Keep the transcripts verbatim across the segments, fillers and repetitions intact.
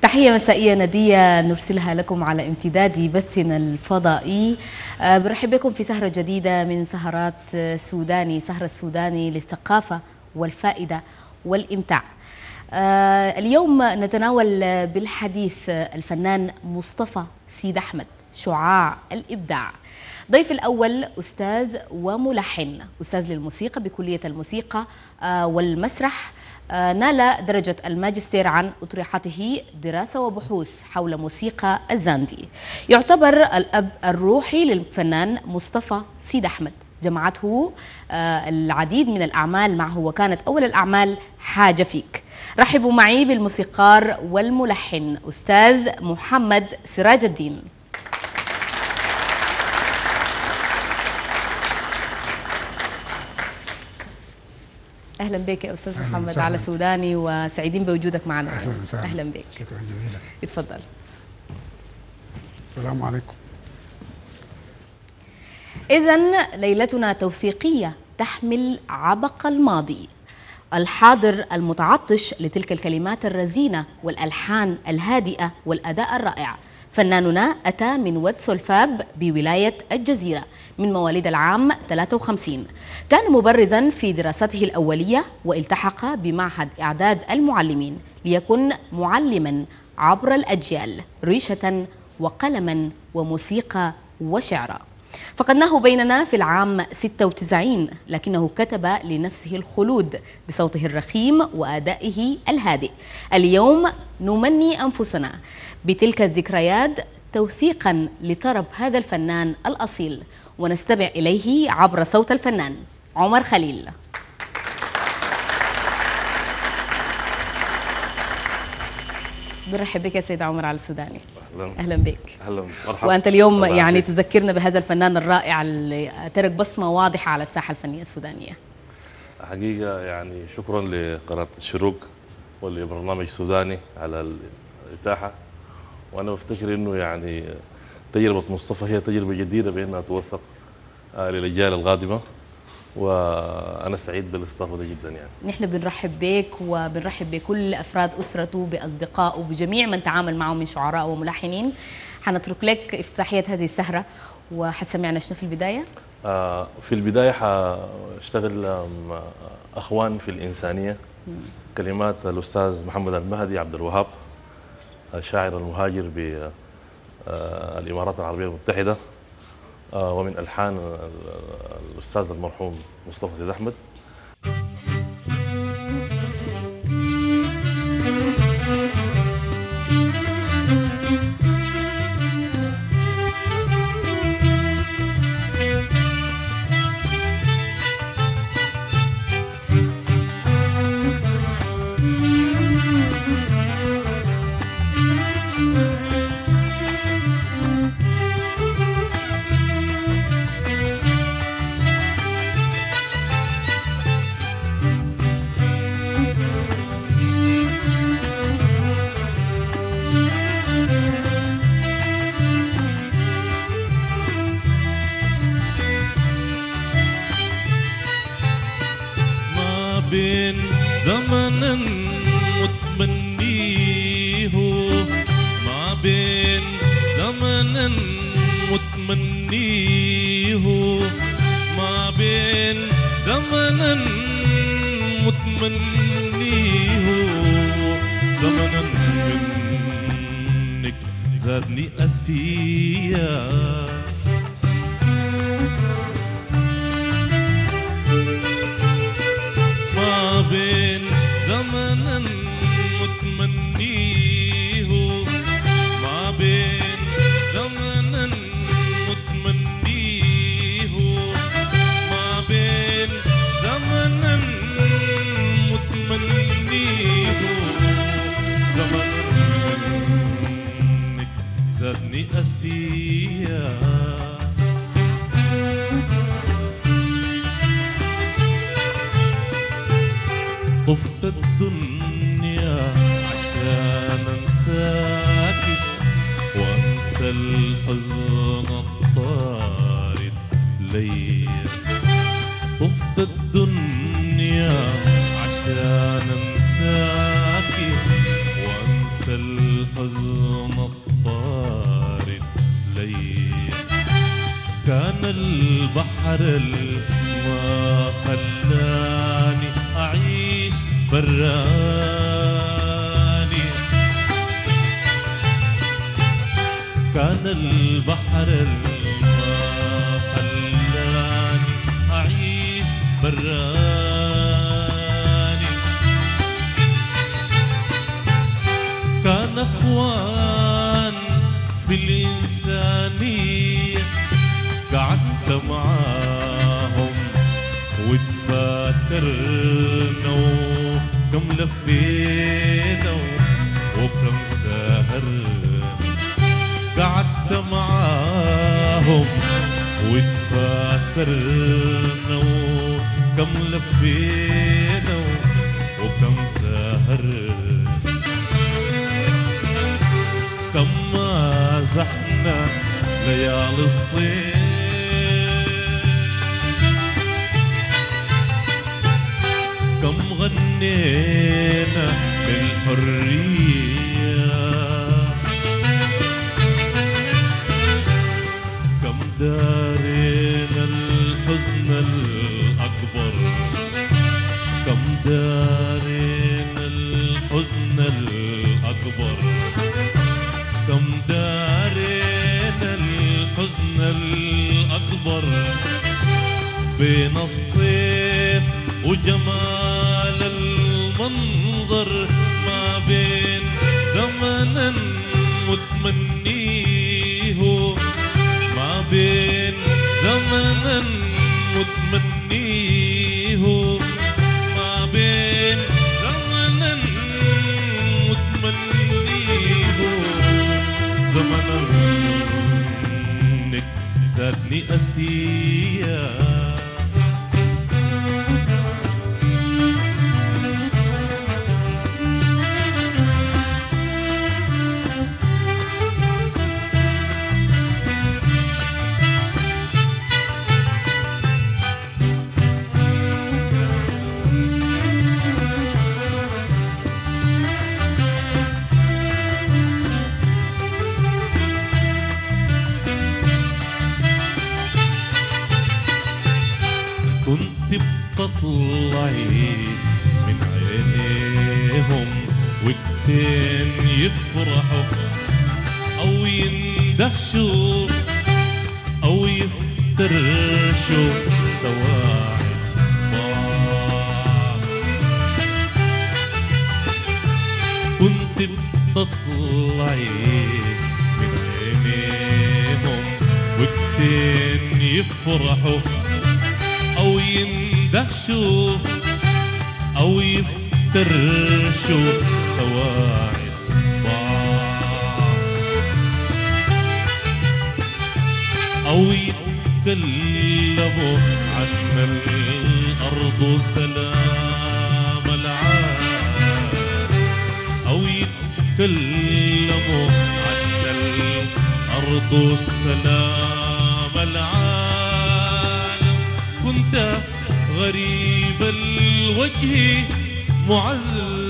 تحية مسائية ندية نرسلها لكم على امتداد بثنا الفضائي. أه برحب بكم في سهرة جديدة من سهرات سوداني، سهرة السوداني للثقافة والفائدة والإمتاع. أه اليوم نتناول بالحديث الفنان مصطفى سيد أحمد، شعاع الإبداع. ضيف الأول أستاذ وملحن، أستاذ للموسيقى بكلية الموسيقى والمسرح، نال درجة الماجستير عن أطروحته دراسة وبحوث حول موسيقى الزاندي. يعتبر الأب الروحي للفنان مصطفى سيد أحمد، جمعته العديد من الأعمال معه، وكانت أول الأعمال حاجة فيك. رحبوا معي بالموسيقار والملحن أستاذ محمد سراج الدين. اهلا بك يا استاذ أهلاً محمد سهلاً. على سوداني، وسعيدين بوجودك معنا. اهلا وسهلا. اهلا بك. شكرا جزيلا. اتفضل. السلام عليكم. اذن ليلتنا توثيقيه تحمل عبق الماضي، الحاضر المتعطش لتلك الكلمات الرزينه والالحان الهادئه والاداء الرائع. فناننا أتى من واد سولفاب بولاية الجزيرة، من مواليد العام ثلاثة وخمسين. كان مبرزا في دراسته الأولية، والتحق بمعهد إعداد المعلمين ليكن معلما عبر الأجيال، ريشة وقلما وموسيقى وشعرا. فقدناه بيننا في العام ستة وتسعين، لكنه كتب لنفسه الخلود بصوته الرخيم وأدائه الهادئ. اليوم نمني أنفسنا بتلك الذكريات توثيقا لطرب هذا الفنان الأصيل، ونستمع إليه عبر صوت الفنان عمر خليل. برحب بك يا سيد عمر على السوداني. اهلا اهلا بك. اهلا مرحبا. وانت اليوم يعني تذكرنا بهذا الفنان الرائع اللي ترك بصمه واضحه على الساحه الفنيه السودانيه. حقيقه يعني شكرا لقناه الشروق ولبرنامج سوداني على الاتاحه، وانا بفتكر انه يعني تجربه مصطفى هي تجربه جديده بانها توثق للاجيال القادمه، وانا سعيد بالاستضافه دي جدا. يعني نحن بنرحب بك وبنرحب بكل افراد اسرته، باصدقائه، بجميع من تعامل معه من شعراء وملحنين. حنترك لك افتتاحيه هذه السهره، وحتسمعنا شنو في البدايه؟ آه في البدايه حاشتغل اخوان في الانسانيه، م. كلمات الاستاذ محمد المهدي عبد الوهاب، الشاعر المهاجر بالامارات العربيه المتحده، ومن ألحان الأستاذ المرحوم مصطفى سيد أحمد. بين زمن متمنيه، ما بين زمن متمنيه، ما بين زمن متمنيه، زمنا منك زادني أستياء. ما بين زمنا متمنيه، ما بين زمنا متمنيه، ما بين زمنا متمنيه، زمنا منك زادني أسياء. طفت الدنيا عشان انساكي، وانسى الحزن الطارد لي. طفت الدنيا عشان انساكي، وانسى الحزن البحر ما خلاني أعيش براني، كان البحر ما خلاني أعيش براني، كان أخوان في الإنسانية قعدت معاهم وتفاكرنا وكم لفينا وكم سهرنا، قعدت معاهم وتفاكرنا وكم لفينا وكم سهرنا، كم مازحنا ليالي الصيف، كم غنينا للحرية، كم دارينا الحزن الأكبر، كم دارينا الحزن الأكبر، كم دارينا الحزن الأكبر، بين الصيف وجمال المنظر، ما بين زمنا متمنيه، ما بين زمنا متمنيه، ما بين زمنا متمنيه، زمنا منك زادني أسيا، كنت بتطلعي من عينيهم وقتين يفرحوا أو يندهشوا أو يفترشوا سواعد بعض، كنت بتطلعي من عينيهم وقتين يفرحوا أو يندهشوا أو يفترشوا سواعد بعض، أو يتكلموا عن الأرض سلام العالم، أو يتكلموا عن الأرض سلام العالم، كنت غريب الوجه معذب،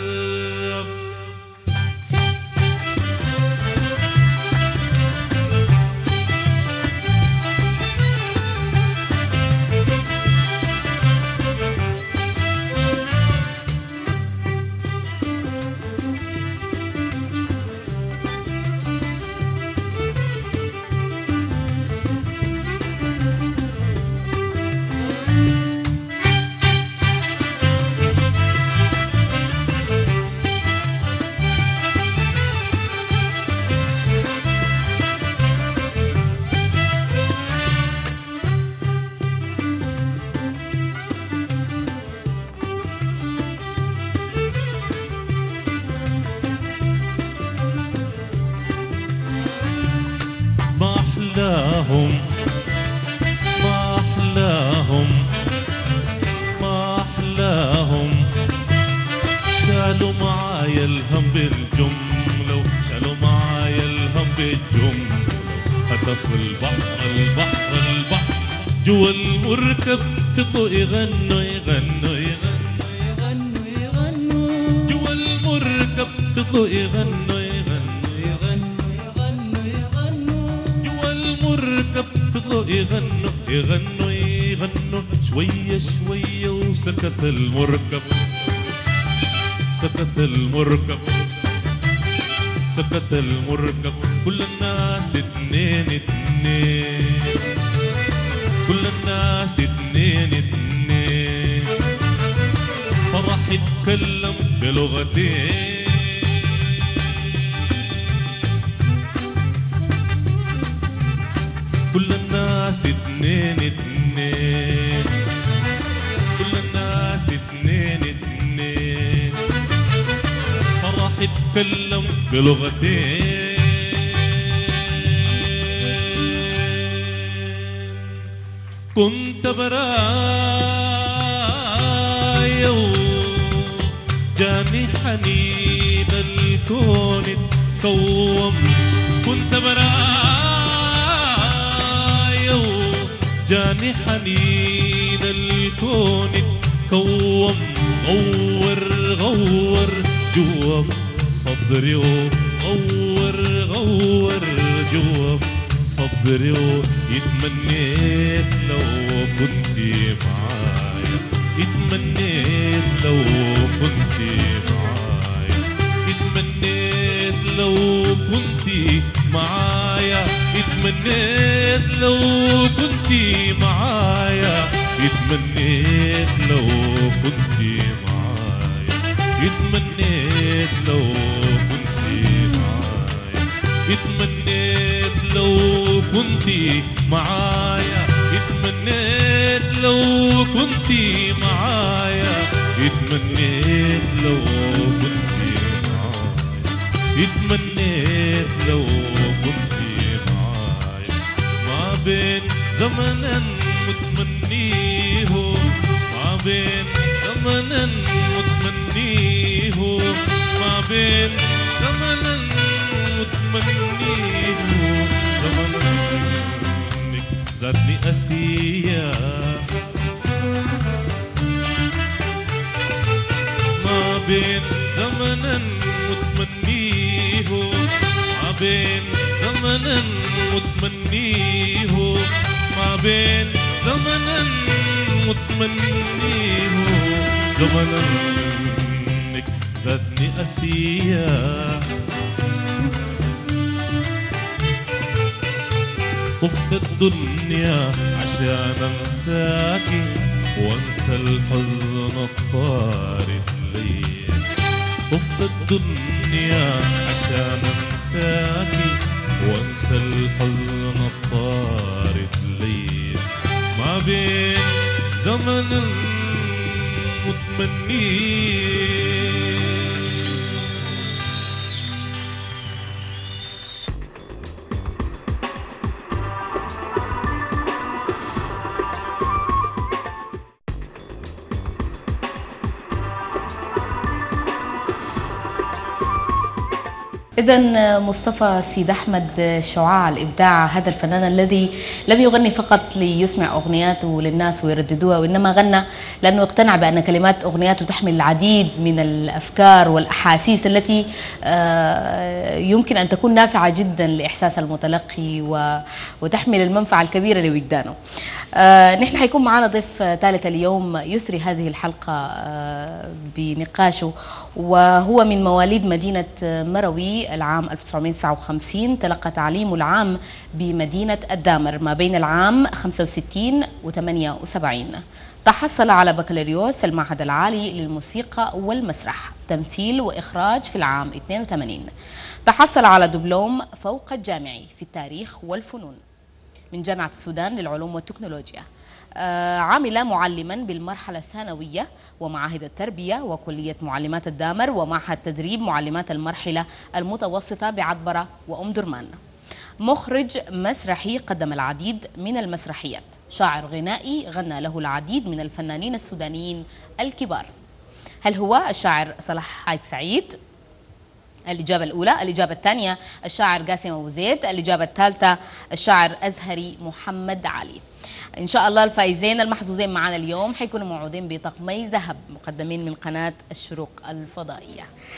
أحلاهم ما أحلاهم ما أحلاهم، شالوا معايا الهم بالجملة وشالوا معايا الهم بالجملة، هتف البحر البحر البحر جوا المركب فضلوا يغنوا يغنوا يغنوا يغنوا يغنوا جوا المركب فضلوا يغنوا يغنوا يغنوا يغنوا يغنوا جوا المركب فضلوا فضلوا يغنوا يغنوا يغنوا شوية شوية وسكت المركب سكت المركب سكت المركب كل الناس اتنين اتنين كل الناس اتنين اتنين فرح يتكلم بلغتين كل الناس اتنين اتنين كل الناس اتنين اتنين فرح يتكلم بلغتين كنت برايا وجاني حنين الكون اتكوم كنت برايا وجاني حنين الكون اتكوم غور غور جوا صدري وغور غور جوا صدري ويتمنيت لو كنتي معايا يتمنيت لو كنتي معايا يتمنيت لو كنتي معايا يتمنيت لو كنتي معايا يتمنيت لو كنتي معايا يتمنيت لو كنتي معايا يتمنيت لو كنتي معايا يتمنيت لو كنتي معايا يتمنيت لو كنتي معايا يتمنيت لو كنتي معايا ما بين زمنا متمنيه ما بين زمنا متمنيه ما بين زمنا متمنيه زمنك زادني أسيا ما بين زمنا متمنيه ما بين زمنا متمنيه ما بين زمنا متمنيه زمنك زادني أسيا طفت الدنيا عشان انساكي وانسى الحزن الطارد لي طفت الدنيا عشان انساكي وانسى الحزن الطارد لي ما بين زمن المتمنين إذا مصطفى سيد أحمد شعاع الإبداع، هذا الفنان الذي لم يغني فقط ليسمع أغنياته للناس ويرددوها، وإنما غنى لأنه اقتنع بأن كلمات أغنياته تحمل العديد من الأفكار والأحاسيس التي يمكن أن تكون نافعة جدا لإحساس المتلقي وتحمل المنفعة الكبيرة لوجدانه. نحن حيكون معنا ضيف ثالث اليوم يثري هذه الحلقة بنقاشه، وهو من مواليد مدينة مروي العام ألف وتسعمئة وتسعة وخمسين، تلقى تعليمه العام بمدينة الدامر ما بين العام خمسة وستين و ثمانية وسبعين. تحصل على بكالوريوس المعهد العالي للموسيقى والمسرح تمثيل وإخراج في العام اثنين وثمانين. تحصل على دبلوم فوق الجامعي في التاريخ والفنون من جامعة السودان للعلوم والتكنولوجيا. آه عمل معلما بالمرحلة الثانوية ومعاهد التربية وكلية معلمات الدامر ومعهد تدريب معلمات المرحلة المتوسطة بعطبرة وأم درمان. مخرج مسرحي قدم العديد من المسرحيات. شاعر غنائي غنى له العديد من الفنانين السودانيين الكبار. هل هو الشاعر صلاح حاج سعيد؟ الإجابة الأولى. الإجابة الثانية الشاعر قاسم أبو زيد. الإجابة الثالثة الشاعر أزهري محمد علي. إن شاء الله الفائزين المحظوظين معنا اليوم حيكونوا موعودين بطقمي ذهب مقدمين من قناة الشروق الفضائية.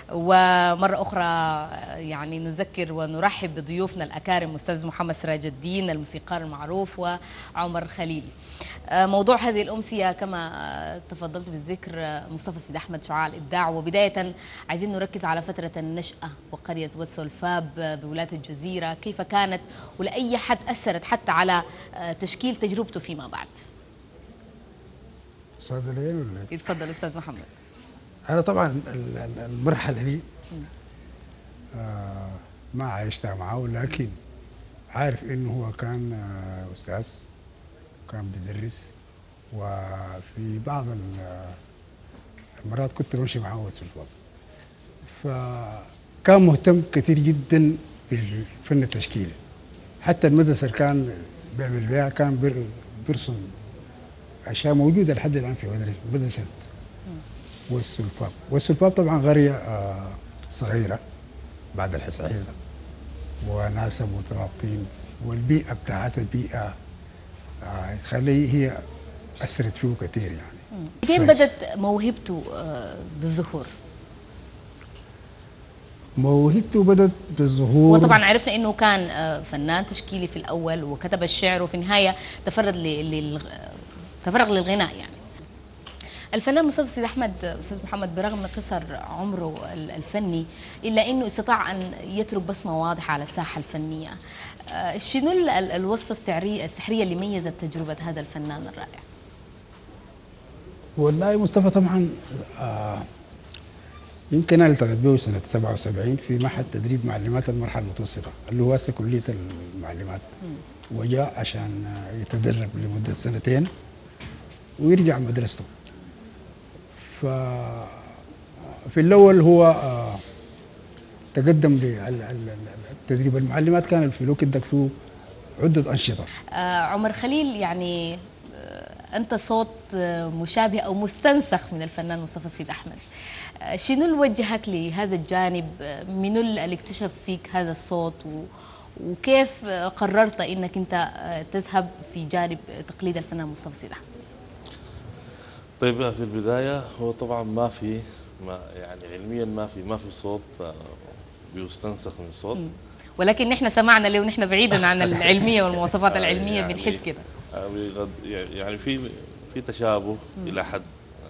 ومرة أخرى يعني نذكر ونرحب بضيوفنا الأكارم أستاذ محمد سراج الدين الموسيقار المعروف وعمر خليل. موضوع هذه الأمسية كما تفضلت بالذكر مصطفى سيد أحمد شعاع الإبداع، وبداية عايزين نركز على فترة النشأة وقرية والسلفاب بولاية الجزيرة، كيف كانت ولأي حد أثرت حتى على تشكيل تجربته فيما بعد. يتفضل أستاذ محمد. أنا طبعا المرحلة دي آه ما عايشتها معه، لكن عارف إنه هو كان آه أستاذ، كان بيدرس، وفي بعض المرات كنت بمشي معه والسلفاب، فكان مهتم كثير جدا بالفن التشكيلي. حتى المدرسة اللي كان بيعمل بها كان بيرسم أشياء موجودة لحد الآن في مدرسة والسلفاب. والسلفاب طبعا قرية آه صغيرة بعد الحصحيزة، وناسا مترابطين، والبيئة بتاعت البيئة آه تخلي هي أثرت فيه كثير يعني. كيف بدت موهبته آه بالظهور؟ موهبته بدت بالظهور، وطبعا عرفنا انه كان آه فنان تشكيلي في الاول وكتب الشعر، وفي النهايه تفرغ لل تفرغ للغناء. يعني الفنان مصطفى سيد أحمد أستاذ محمد برغم قصر عمره الفني إلا أنه استطاع أن يترك بصمة واضحة على الساحة الفنية. شنو الوصفة السحرية السحرية اللي ميزت تجربة هذا الفنان الرائع؟ والله مصطفى طبعا آه يمكن أنا التقيت به سنة سبعة وسبعين في معهد تدريب معلمات المرحلة المتوسطة اللي هو هسه كلية المعلمات، وجاء عشان يتدرب لمدة سنتين ويرجع مدرسته. ففي الأول هو آه تقدم للتدريب المعلمات، كان في الوقت ده فيه عدة أنشطة. آه عمر خليل، يعني آه أنت صوت آه مشابه أو مستنسخ من الفنان مصطفى سيد أحمد. آه شنو اللي وجهك لهذا الجانب؟ آه منو اللي اكتشف فيك هذا الصوت، و وكيف آه قررت أنك أنت آه تذهب في جانب تقليد الفنان مصطفى سيد أحمد؟ طيب في البداية هو طبعا ما في ما يعني علميا ما في ما في صوت بيستنسخ من صوت، ولكن نحن سمعنا له ونحن بعيدا عن العلمية والمواصفات العلمية يعني بنحس كده. يعني في في تشابه إلى حد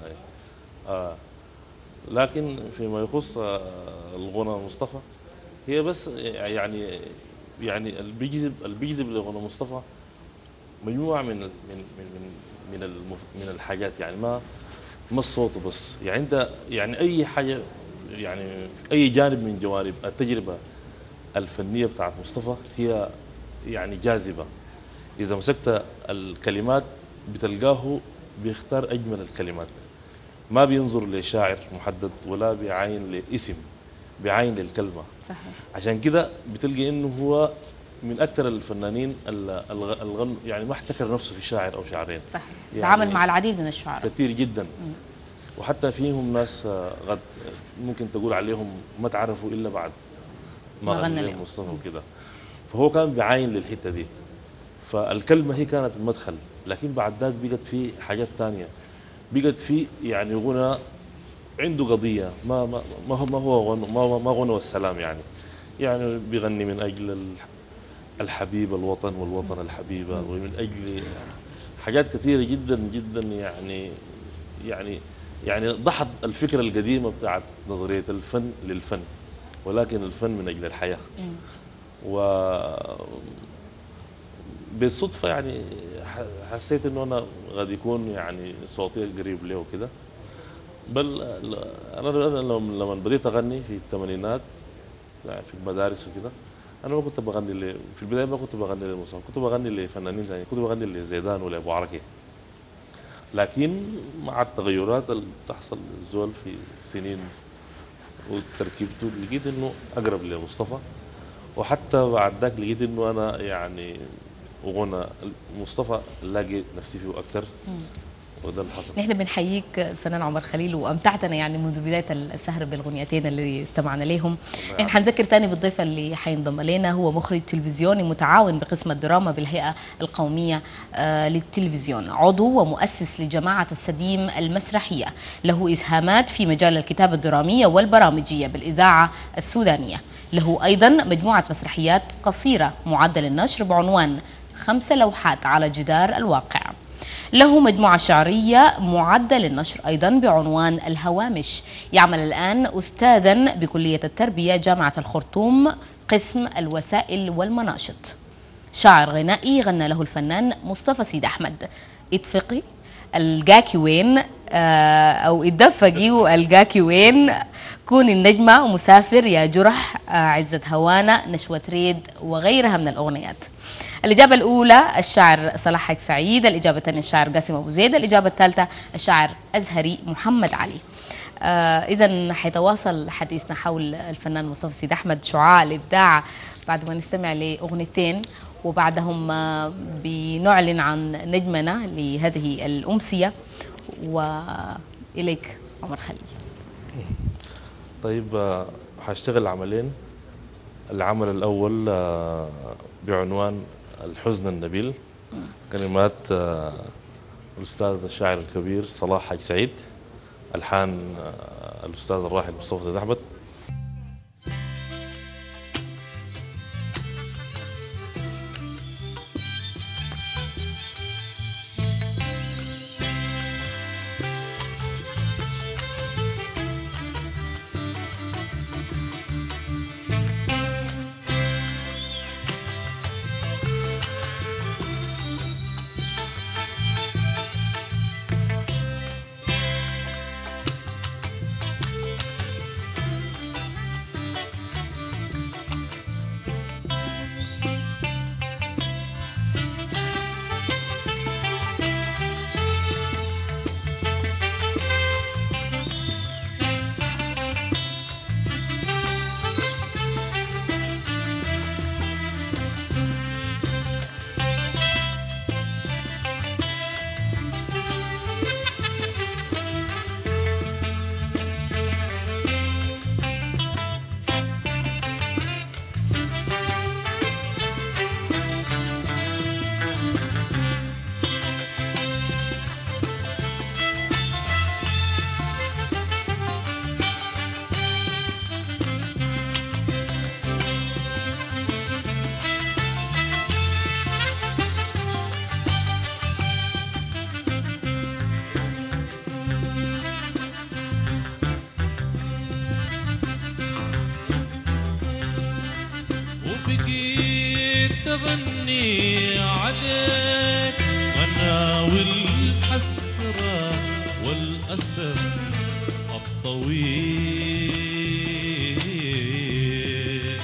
آه لكن فيما يخص الغنى مصطفى هي بس يعني يعني اللي بيجذب اللي بيجذب لغنى مصطفى مجموعة من من من من من الحاجات، يعني ما ما الصوت بس، يعني انت يعني اي حاجه، يعني اي جانب من جوانب التجربه الفنيه بتاعت مصطفى هي يعني جاذبه. اذا مسكت الكلمات بتلقاه بيختار اجمل الكلمات، ما بينظر لشاعر محدد ولا بيعاين لاسم، بيعاين للكلمه. صحيح. عشان كده بتلقي انه هو من اكثر الفنانين الغن، يعني ما احتكر نفسه في شاعر او شاعرين. صحيح. يعني تعامل مع العديد من الشعراء كثير جدا. مم. وحتى فيهم ناس غد ممكن تقول عليهم ما تعرفوا الا بعد ما غنى لهم مصطفى وكده. فهو كان بيعاين للحته دي، فالكلمه هي كانت المدخل، لكن بعد ذاك بقت في حاجات ثانيه، بقت في يعني غنى عنده قضيه، ما ما ما هو ما هو غنى ما, ما غنى والسلام، يعني يعني بيغني من اجل الحبيب الوطن والوطن الحبيبه، ومن اجل حاجات كثيره جدا جدا، يعني يعني يعني ضحت الفكره القديمه بتاعت نظريه الفن للفن، ولكن الفن من اجل الحياه. و بالصدفه يعني حسيت انه انا قد يكون يعني صوتي قريب له وكده. بل انا لما بديت اغني في الثمانينات في المدارس وكده، انا ما كنت بغني ل... في البدايه ما كنت بغني للمصطفى، كنت بغني لفنانين ثانيين، كنت بغني لزيدان ولا ابو عركه. لكن مع التغيرات اللي بتحصل الزول في سنين وتركيبته لقيت انه اقرب لمصطفى، وحتى بعد ذاك لقيت انه انا يعني غنى مصطفى لاقي نفسي فيه اكثر، وده اللي حصل. نحن بنحييك الفنان عمر خليل، وامتعتنا يعني منذ بدايه السهر بالغنيتين اللي استمعنا لهم. نحن حنذكر ثاني بالضيف اللي حينضم الينا، هو مخرج تلفزيوني متعاون بقسم الدراما بالهيئه القوميه آه للتلفزيون، عضو ومؤسس لجماعه السديم المسرحيه، له اسهامات في مجال الكتابه الدراميه والبرامجيه بالاذاعه السودانيه، له ايضا مجموعه مسرحيات قصيره معدل النشر بعنوان خمسه لوحات على جدار الواقع، له مجموعة شعرية معدل النشر أيضا بعنوان الهوامش، يعمل الآن أستاذا بكلية التربية جامعة الخرطوم قسم الوسائل والمناشط، شاعر غنائي غنى له الفنان مصطفى سيد أحمد. اتفقي القاكي وين أو اتدفقي والقاكي وين، كوني النجمة ومسافر يا جرح، عزة هوانا، نشوة ريد وغيرها من الأغنيات. الإجابة الأولى الشاعر صلاح حق سعيد، الإجابة الثانية الشاعر قاسم أبو زيد، الإجابة الثالثة الشاعر أزهري محمد علي. آه إذا حيتواصل حديثنا حول الفنان مصطفى سيد أحمد شعاع الإبداع بعد ما نستمع لأغنيتين، وبعدهم آه بنعلن عن نجمنا لهذه الأمسية. وإليك عمر خليل. طيب حاشتغل عملين. العمل الأول بعنوان الحزن النبيل، كلمات الأستاذ الشاعر الكبير صلاح حق سعيد، ألحان الأستاذ الراحل مصطفى سيد أحمد. تغني عليك أنا والحسرة والأسف الطويل،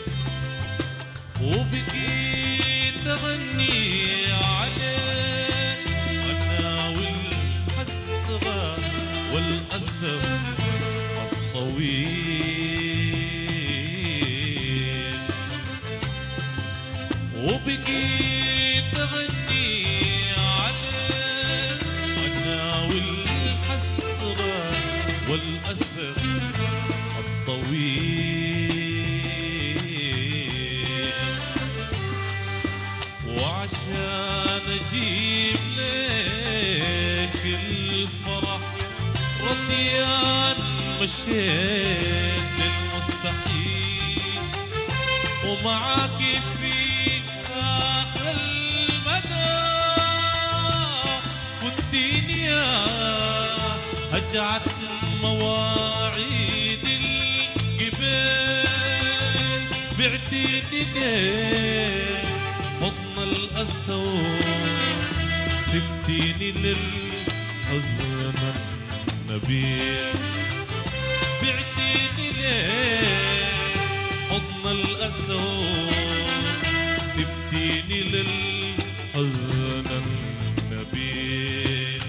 وبقيت أغني عليك أنا والحسرة والأسف الطويل، وبقيت أغني عليك أنا والحسرة والأسف الطويل، وعشان أجيب لك الفرح رضيان مشيت للمستحيل، ومعاك في آخر المدى فديني يا هجعت مواعيد القبال، بعتيني ليه حضن الأسود سبتيني للحزن النبيل، بعتيني ليه حضن الأسود سبتيني للحزن النبيل.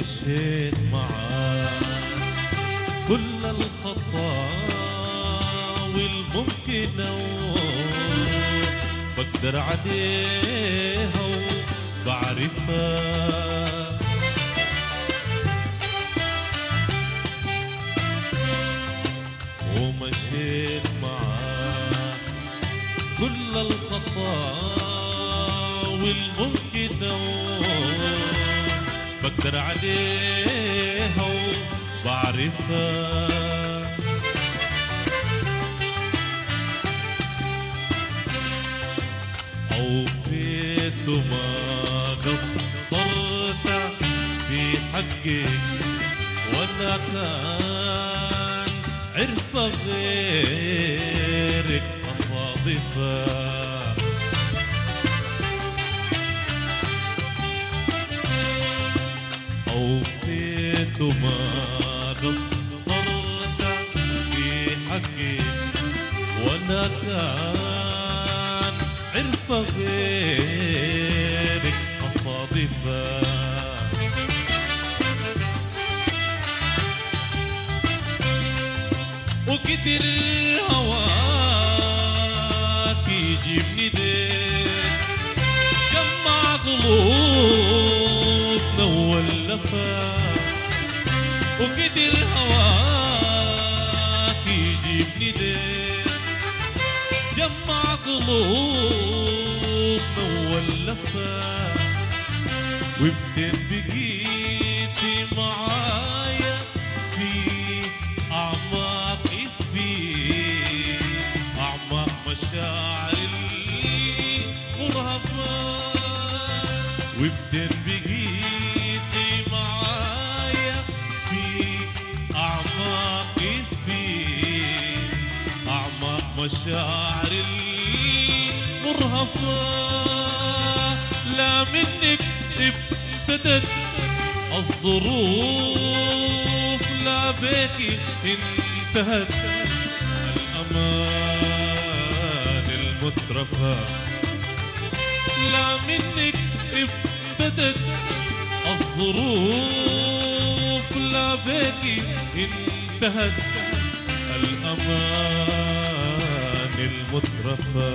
ومشيت معاك كل الخطاوي الممكنة بقدر عليها وبعرفها ومشيت معاك كل الخطاوي الممكنة بقدر عليها وبعرفها أوفيت وما قصرت في حقك ولا كان عرف غيرك مصادفة أوفيت وما قصرت في حقك ولا كان عرف غيرك مصادفة وقدر هواك يجيبني ديك جمع قلوبنا واللفات وقدر هواك يجيبني ديك جمع قلوبنا واللفات وبدين بقيتي معايا في أعماقي في أعماق مشاعري المرهفة وبدين بقيتي معايا في أعماقي في أعماق مشاعري المرهفة لا منك ابتدت الظروف لا بيكي انتهت الأمان المترفة لا منك ابتدت الظروف لا بيكي انتهت الأمان المترفة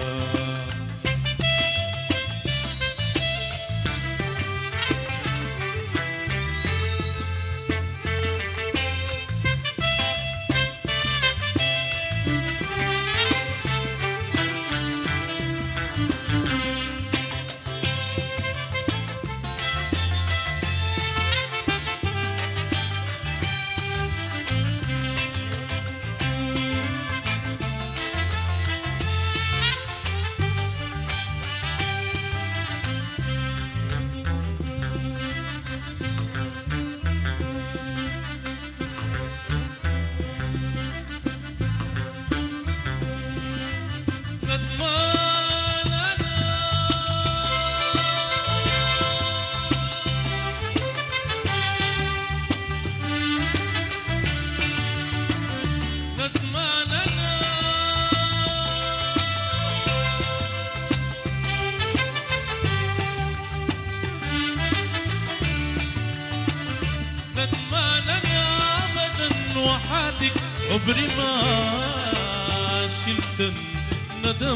وحدك عمري ما شلت الندم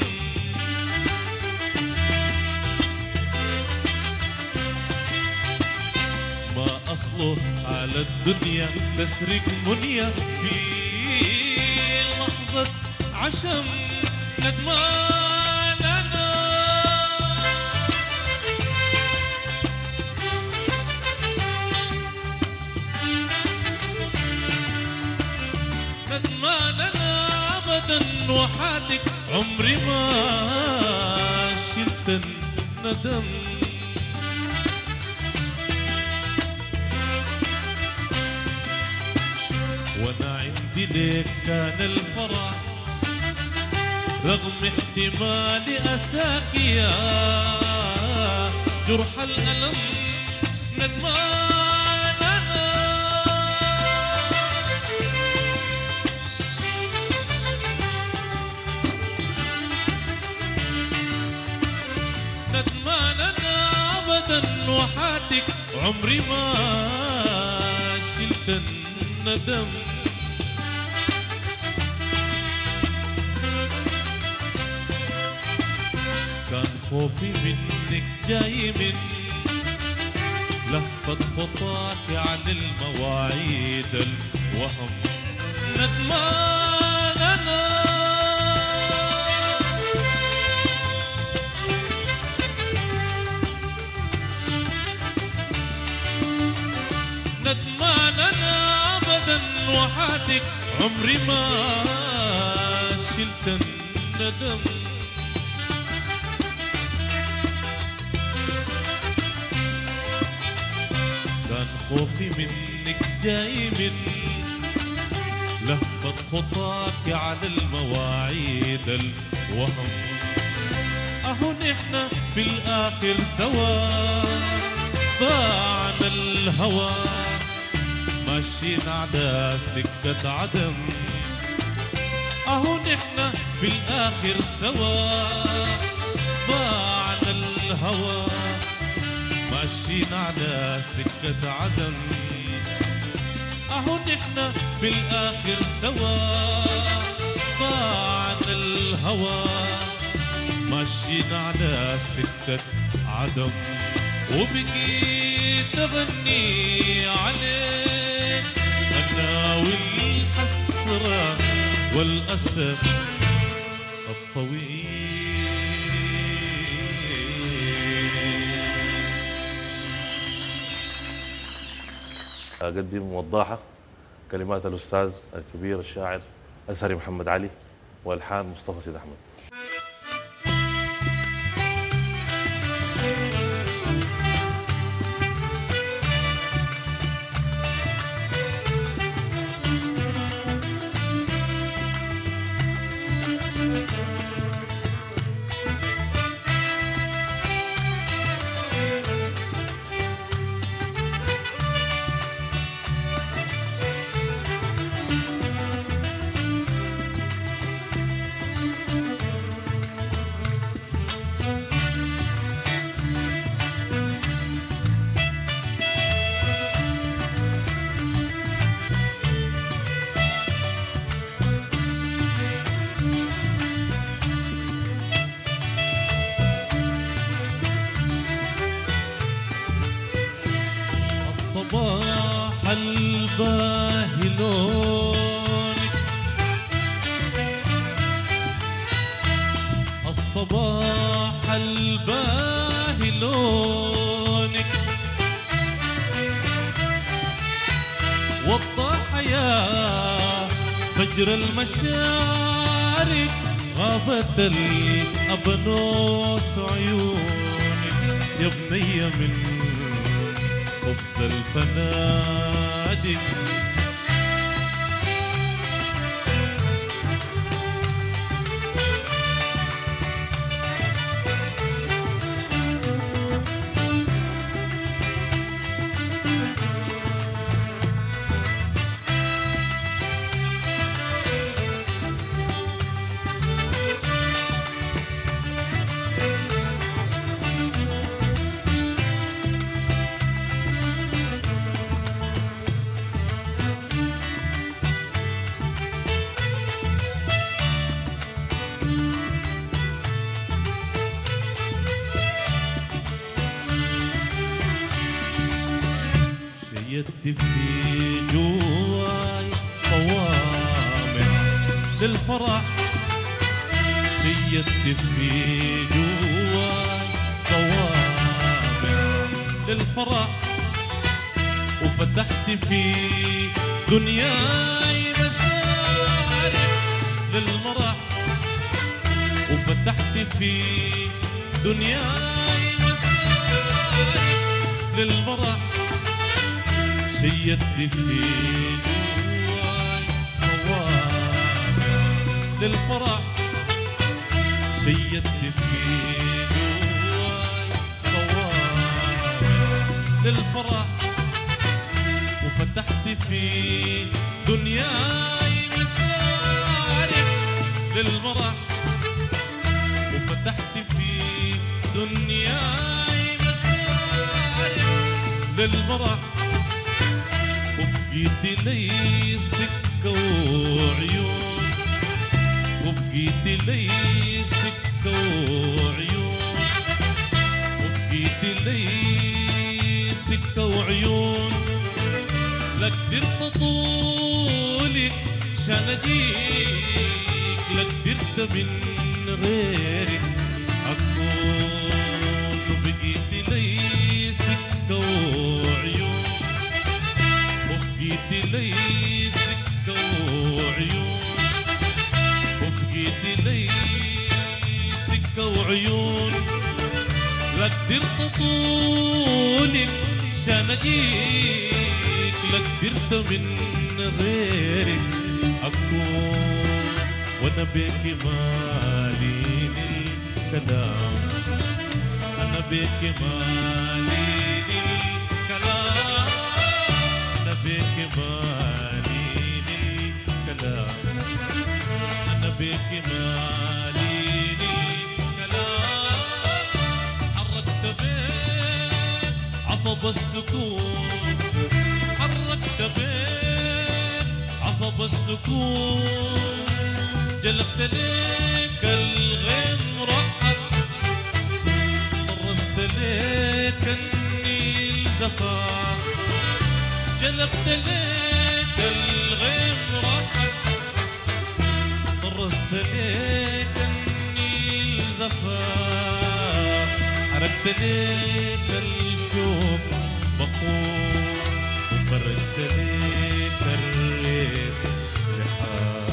ما أصله على الدنيا تسرق منيا في لحظة عشم ندمان أنا ندمان أنا أبدا وحدك عمري ما شلت الندم وانا عندي ليك كان الفرح رغم احتمالي اساك يا جرح الالم ندمان انا ندمان انا ابدا وحاتك عمري ما شلت الندم. كان خوفي منك جاي من لهفة خطاك عن المواعيد الوهم. ندمان أنا ندمان أنا أبدا وحدك عمري ما شلت الندم. كان خوفي منك جاي من لهفة خطاك على المواعيد الوهم. أهو نحنا في الآخر سوا ضاعنا الهوى ماشيين على سكة عدم. أهو نحنا في الآخر سوا ضاعنا الهوى ماشيين على سكة عدم. أهو نحنا في الآخر سوا ضاعنا الهوى ماشيين على سكة عدم. وبقيت أغني عليك أنا والحسرة والأسف الطويل. أقدم وضاحة كلمات الأستاذ الكبير الشاعر أزهري محمد علي وألحان مصطفى سيد أحمد. الصباح الباهي لونك الصباح الباهي لونك وضاح يا فجر المشارق غابت الأبنوس عيونك يا بنية من خبز الفنادق. شيدت في جواي صوامع للفرح شيدت في جواي صوامع للفرح وفتحت في دنياي مسارح للمرح وفتحت في دنياي مسارح للمرح شيدت في جواي صوامع للفرح شيدت في جواي صوامع للفرح وفتحت في دنياي مسارح للمرح وفتحت في دنياي مسارح للمرح وبقيت لي سكة وعيون وبقيت لي سكة وعيون وبقيت لي سكة وعيون لا قدرت طولك عشان اجيك لا قدرت من غيرك اكون وبقيت لي سكة وعيون وبقيت لي سكة وعيون وبقيت لي سكة وعيون لا قدرت طولك عشان اجيك لا قدرت من غيرك اكون وانا بيك مالي الكلام انا بيك مالي الكلام انا بيك مالي الكلام انا بيك مالي الكلام حركت بيك عصب السكون حركت بيك عصب السكون جلبت ليك الغيم رحت طرست ليك النيل زفاف جلبت ليك الغيم رحت طرست ليك النيل زفاف حركت ليك الشوق بخور وفرجت ليك الريح لحال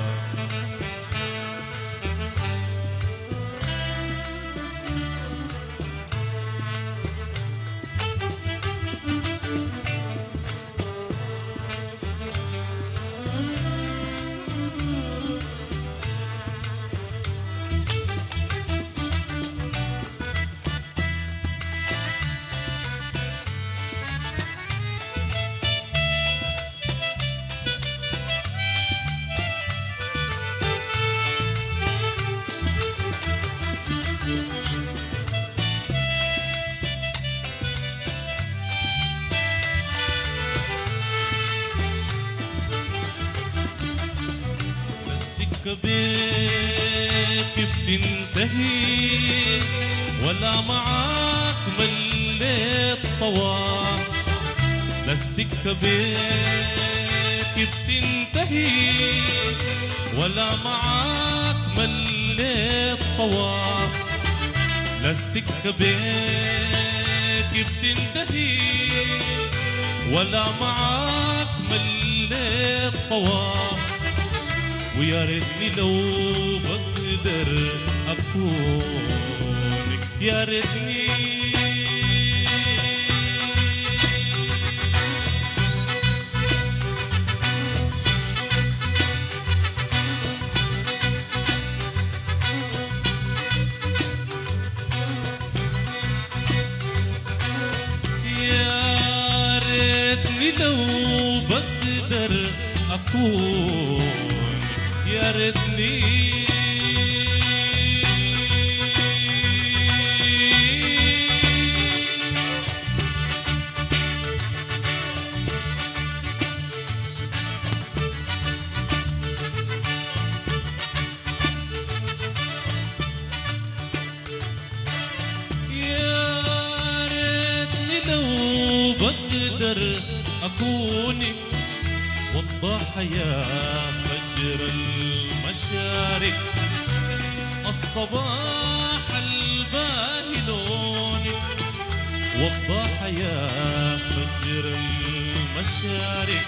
بيك بتنتهي ولا معاك مليت طواف لا السكة بيك بتنتهي ولا معاك مليت طواف لا السكة بيك بتنتهي ولا معاك مليت طواف ويا ريتني لو بقدر أكونك يا ريتني يا ريتني لو بقدر أكون يا ريتني يا ريتني لو بقدر أكونك والضحايا فجر المشارق الصباح الباهي لونك والضحايا فجر المشارق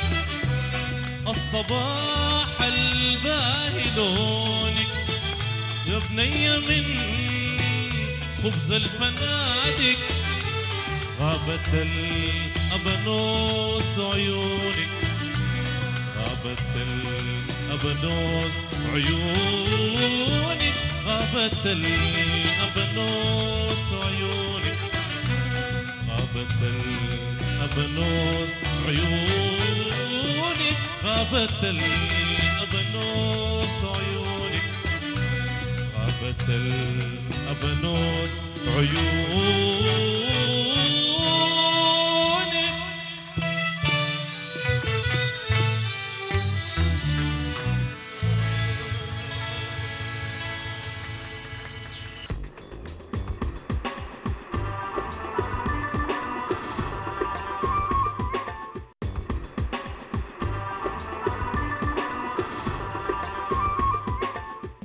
الصباح الباهي لونك يا بنية من خبز الفنادق غابت الأبانوس عيونك غابت الأبانوس عيونك غابت الأبانوس عيونك غابت الأبانوس عيونك غابت الأبانوس عيونك غابت الأبانوس عيونك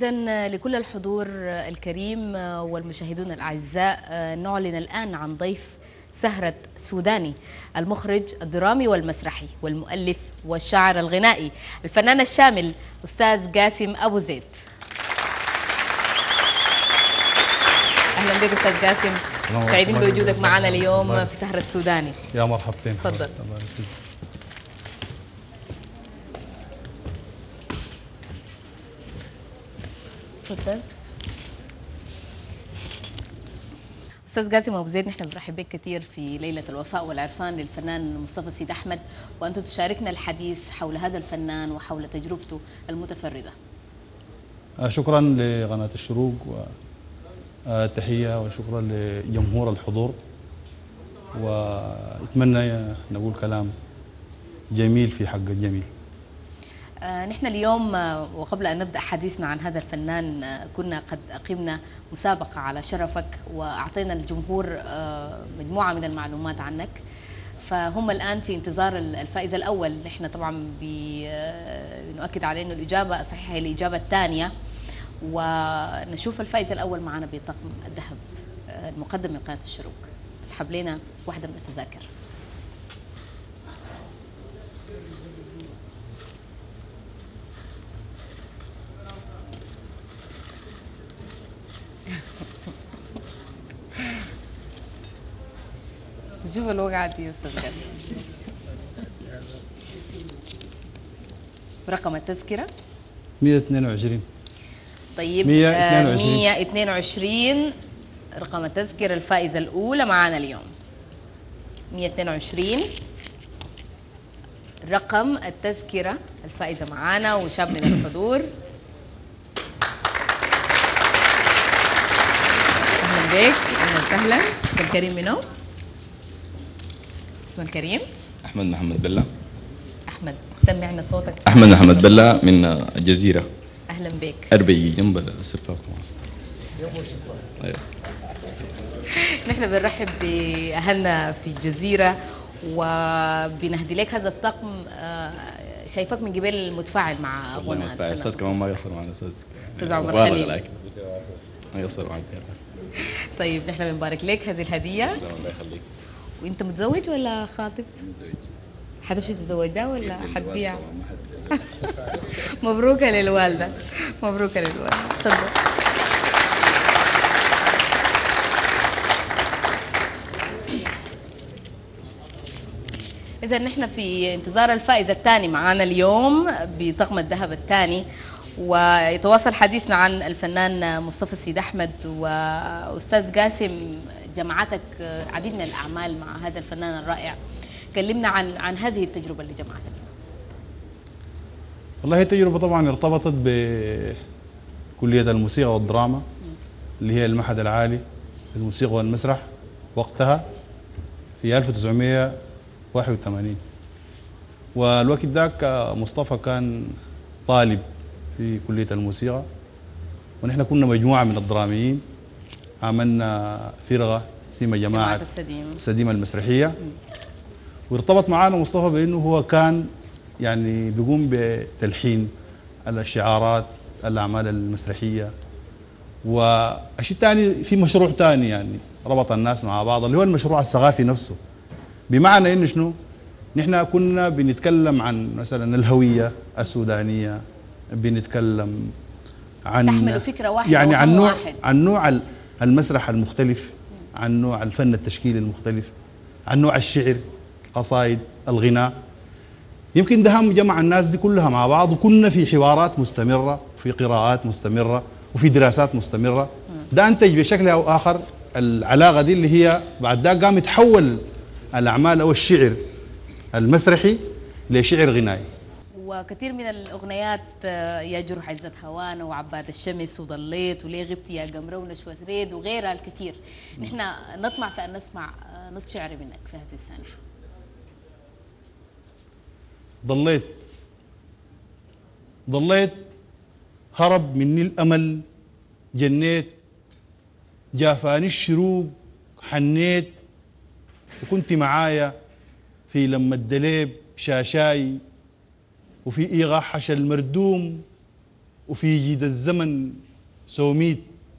إذن لكل الحضور الكريم والمشاهدون الأعزاء، نعلن الآن عن ضيف سهرة سوداني، المخرج الدرامي والمسرحي والمؤلف والشاعر الغنائي الفنان الشامل أستاذ قاسم أبو زيد. أهلا بك أستاذ قاسم، سعيدين بوجودك معنا اليوم في سهرة السوداني. يا مرحبتين. تفضل. تفضل استاذ قاسم ابو زيد. نحن بنرحب بك كثير في ليله الوفاء والعرفان للفنان مصطفى سيد احمد، وانت تشاركنا الحديث حول هذا الفنان وحول تجربته المتفرده. شكرا لقناه الشروق وتحيه وشكرا لجمهور الحضور، واتمنى نقول كلام جميل في حق الجميل. آه نحن اليوم آه وقبل أن نبدأ حديثنا عن هذا الفنان آه كنا قد أقمنا مسابقة على شرفك، وأعطينا الجمهور آه مجموعة من المعلومات عنك، فهم الآن في انتظار الفائز الأول. نحن طبعا بنؤكد على أنه الإجابة الصحيحة هي الإجابة الثانية، ونشوف الفائز الأول معنا بطقم الذهب آه المقدم من قناة الشروق. اسحب لنا واحدة من التذاكر. شوف الوقعة دي يا أستاذ قاسم. رقم التذكرة مئة واثنين وعشرين. طيب مئة واثنين وعشرين. مئة واثنين وعشرين رقم التذكرة الفائزة الأولى معانا اليوم. مئة واثنين وعشرين رقم التذكرة الفائزة معانا، وشاب من الحضور. أهلا بك، أهلا وسهلا. اسم الكريم منو؟ اسم الكريم؟ أحمد محمد بلا. أحمد، سمعنا صوتك. أحمد محمد بلا من الجزيرة. أهلا بك. أربعي جنب السفاق. أيوه. نحن بنرحب بأهلنا في الجزيرة، وبنهدي لك هذا الطقم. شايفك من قبل متفاعل مع والله متفاعل. أستاذ كمان ما يقصر معنا أستاذ. أستاذ عمر خليل. ما يقصر معنا. طيب نحن بنبارك لك هذه الهدية. تسلم، الله يخليك. وأنت متزوج ولا خاطب؟ متزوج. حتمشي تتزوج ده ولا حتبيع؟ مبروكة للوالدة، مبروكة للوالدة. تفضل. إذا نحن في انتظار الفائز الثاني معنا اليوم بطقم الذهب الثاني، ويتواصل حديثنا عن الفنان مصطفى سيد أحمد. وأستاذ قاسم، جمعتك عديد من الأعمال مع هذا الفنان الرائع، كلمنا عن عن هذه التجربة اللي جمعتك. والله التجربة طبعا ارتبطت بكلية الموسيقى والدراما اللي هي المعهد العالي للموسيقى والمسرح وقتها في ألف وتسعمئة وواحد وثمانين، والوقت ذاك مصطفى كان طالب في كلية الموسيقى، ونحن كنا مجموعة من الدراميين عملنا فرقة اسمها جماعة السديم السديمة المسرحية. وارتبط معنا مصطفى بأنه هو كان يعني بيقوم بتلحين الشعارات الأعمال المسرحية. والشيء الثاني في مشروع ثاني يعني ربط الناس مع بعض، اللي هو المشروع الثقافي نفسه، بمعنى انه شنو؟ نحن كنا بنتكلم عن مثلا الهوية السودانية، بنتكلم عن تحمل فكرة واحدة يعني عن نوع واحد. عن نوع المسرح المختلف، عن نوع الفن التشكيلي المختلف، عن نوع الشعر، قصائد، الغناء. يمكن ده هم جمع الناس دي كلها مع بعض، وكنا في حوارات مستمرة، في قراءات مستمرة، وفي دراسات مستمرة. ده أنتج بشكل أو آخر العلاقة دي اللي هي بعد ده قام يتحول الأعمال أو الشعر المسرحي لشعر غنائي. وكثير من الأغنيات يا جروح عزة هوانا وعباد الشمس وضليت وليه غبت يا قمرة ونشوة ريد وغيرها الكثير. نحن نطمع في أن نسمع نص شعر منك في هذه السانحة. ضليت ضليت هرب مني الأمل، جنيت جافاني الشروق، حنيت وكنت معايا في لما الدليب شاشاي، وفي إيغاح حش المردوم وفي جيد الزمن سوميت،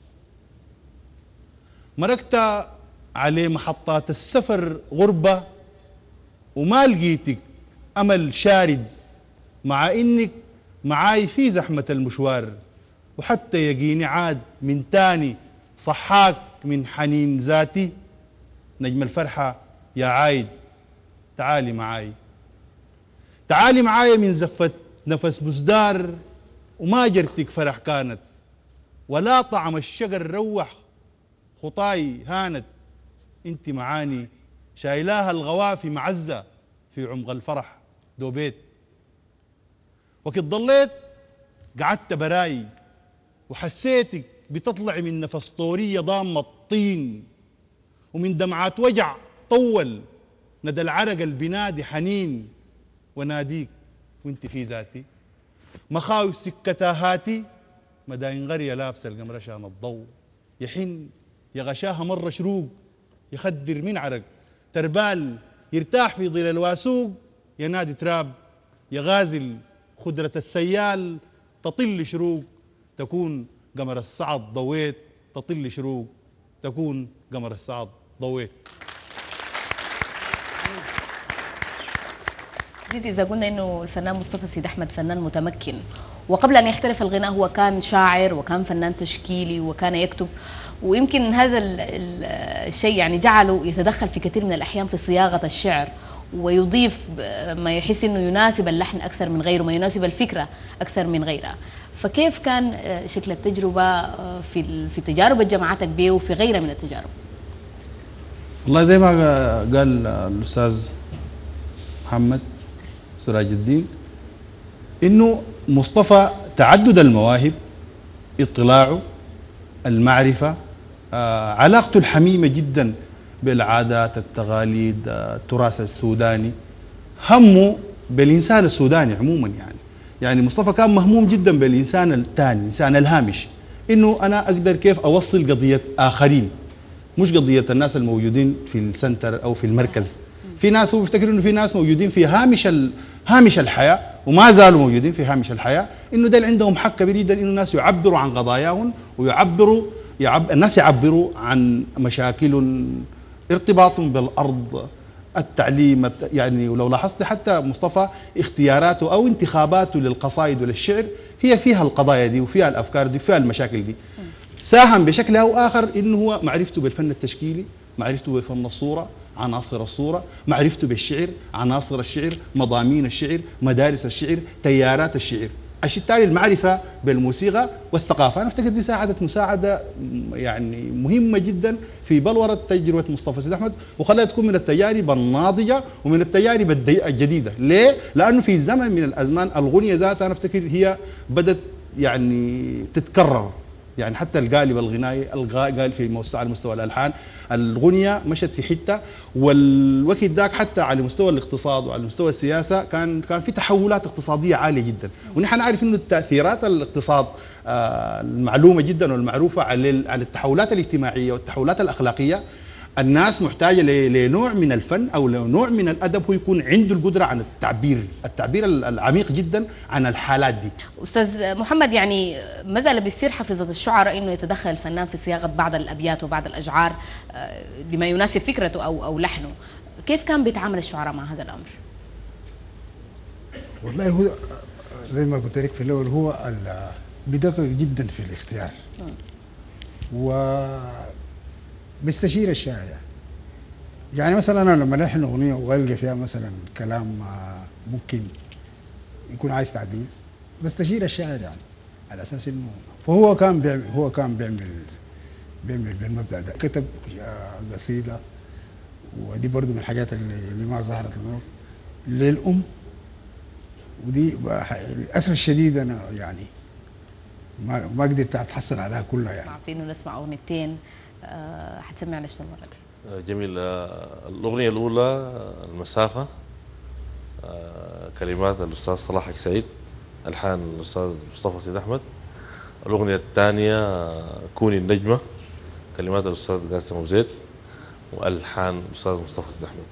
مركت على محطات السفر غربة وما لقيتك أمل شارد، مع إنك معاي في زحمة المشوار، وحتى يجيني عاد من تاني صحاك من حنين ذاتي. نجم الفرحة يا عايد تعالي معاي، تعالي معاي من زفة نفس بزدار، وما جرتك فرح كانت ولا طعم الشجر روح خطاي هانت. انت معاني شايلاها الغوافي معزة في عمق الفرح دوبيت. وقت ضليت قعدت براي وحسيتك بتطلع من نفس طورية ضامة الطين، ومن دمعات وجع طول ندى العرق البنادي حنين. وناديك وانت في ذاتي مخاوي سكتاهاتي، مداين غرية لابسة القمر شان الضوء، يحن يا غشاها مرة شروق، يخدر من عرق تربال يرتاح في ظل الواسوق. يا نادي تراب يا غازل خضرة السيال، تطل شروق تكون قمر السعد ضويت، تطل شروق تكون قمر السعد ضويت. زيد إذا قلنا إنه الفنان مصطفى سيد أحمد فنان متمكن، وقبل أن يحترف الغناء هو كان شاعر وكان فنان تشكيلي وكان يكتب، ويمكن هذا الشيء يعني جعله يتدخل في كثير من الأحيان في صياغة الشعر، ويضيف ما يحس إنه يناسب اللحن أكثر من غيره، ما يناسب الفكرة أكثر من غيرها. فكيف كان شكل التجربة في في تجارب جماعتك به وفي غيرها من التجارب؟ والله زي ما قال الأستاذ محمد سراج الدين، إنه مصطفى تعدد المواهب، اطلاعه، المعرفة، آه، علاقته الحميمة جدا بالعادات، التقاليد، آه، التراث السوداني، همه بالإنسان السوداني عموما. يعني يعني مصطفى كان مهموم جدا بالإنسان الثاني، الإنسان الهامش، إنه أنا أقدر كيف أوصل قضية آخرين، مش قضية الناس الموجودين في السنتر أو في المركز. في ناس هو بيفتكر إنه في ناس موجودين في هامش هامش الحياة وما زالوا موجودين في هامش الحياة، إنه ده عندهم حق كبير جدا إنه الناس يعبروا عن قضاياهم، ويعبروا يعب الناس يعبروا عن مشاكلهم، ارتباطهم بالأرض، التعليم. يعني ولو لاحظت حتى مصطفى اختياراته أو انتخاباته للقصائد وللشعر هي فيها القضايا دي وفيها الأفكار دي وفيها المشاكل دي. ساهم بشكل أو آخر إنه هو معرفته بالفن التشكيلي، معرفته بفن الصورة، عناصر الصورة، معرفته بالشعر، عناصر الشعر، مضامين الشعر، مدارس الشعر، تيارات الشعر. الشيء التالي المعرفة بالموسيقى والثقافة. أنا أفتكر دي ساعدت مساعدة يعني مهمة جدا في بلورة تجربة مصطفى سيد أحمد، وخلتها تكون من التجارب الناضجة ومن التجارب الجديدة. ليه؟ لأنه في زمن من الأزمان الغنية ذاتها أنا أفتكر هي بدت يعني تتكرر، يعني حتى القالب الغنائي القال في مستوى على مستوى الالحان، الغنية مشت في حته، والوقت ذاك حتى على مستوى الاقتصاد وعلى مستوى السياسه كان كان في تحولات اقتصاديه عاليه جدا، ونحن نعرف انه التاثيرات الاقتصاد آه المعلومه جدا والمعروفه على على التحولات الاجتماعيه والتحولات الاخلاقيه. الناس محتاجه لنوع من الفن او لنوع من الادب هو يكون عنده القدره عن التعبير، التعبير العميق جدا عن الحالات دي. استاذ محمد، يعني ما زال بيصير حافظة الشعراء انه يتدخل الفنان في صياغه بعض الابيات وبعض الاشعار بما يناسب فكرته او او لحنه، كيف كان بيتعامل الشعراء مع هذا الامر؟ والله هو زي ما قلت لك في الاول هو بدقق جدا في الاختيار و بيستشير الشاعر. يعني يعني مثلا انا لما الحن اغنيه والقى فيها مثلا كلام ممكن يكون عايز تعديل بستشير الشاعر، يعني على اساس انه فهو كان بيعمل هو كان بيعمل بيعمل بالمبدا ده. كتب قصيده ودي برضو من الحاجات اللي, اللي ما ظهرت للنور للام، ودي للاسف الشديد انا يعني ما ما قدرت اتحصل عليها كلها. يعني عارفين انه نسمع اغنيتين أه حتسمعنا شنو المره دي؟ جميل. الأغنية الأولى المسافة، كلمات الأستاذ صلاح سعيد، ألحان الأستاذ مصطفى سيد أحمد. الأغنية الثانية كوني النجمة، كلمات الأستاذ قاسم أبو زيد وألحان الأستاذ مصطفى سيد أحمد.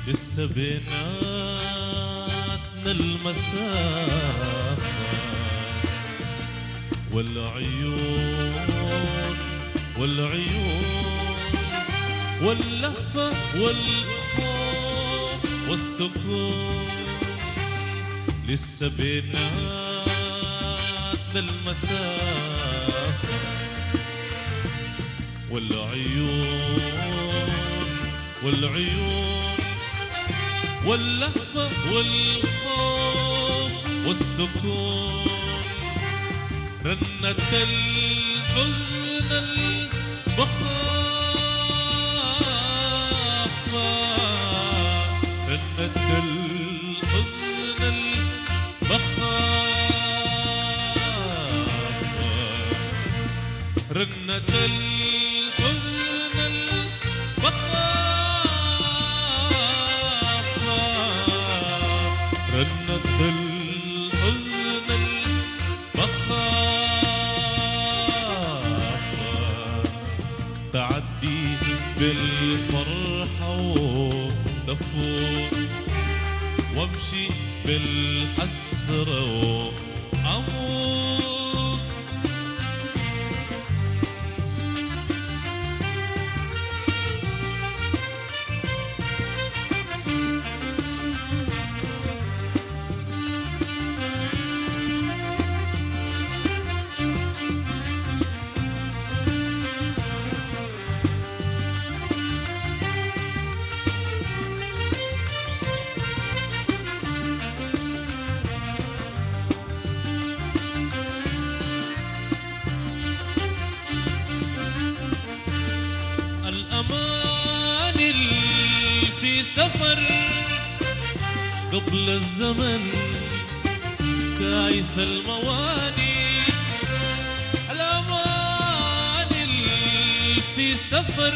لسه بيناتنا المسافة والعيون والعيون واللهفة والخوف والسكون لسه بيناتنا المسافة والعيون والعيون واللهفة والخوف والسكون رنة الحزن المخافة رنة الحزن المخافة رنة الحزن المخافة رنة الحزن المخافة تعدي بالفرحة وتفوت وامشي بالحسرة وأموت الأمان اللي في سفر قبل الزمن كايس المواني الأمان اللي في سفر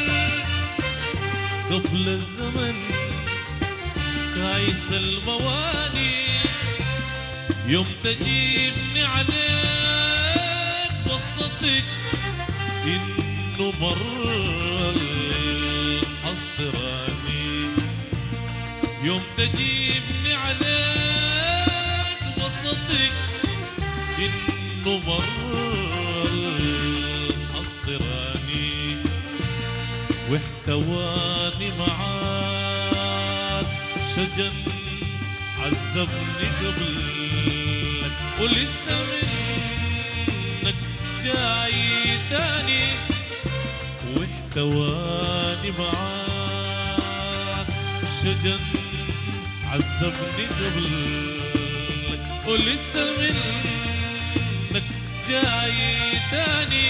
قبل الزمن كايس المواني يوم تجيبني عليك وسطك إنه مر الحصراني يوم تجيبني عليك وسطك إنه مر الحصراني واحتواني معاك شجن عذبني قبلك ولسه منك جاي تاني واحتواني معاك شجن عذبني قبلك ولسه منك جاي تاني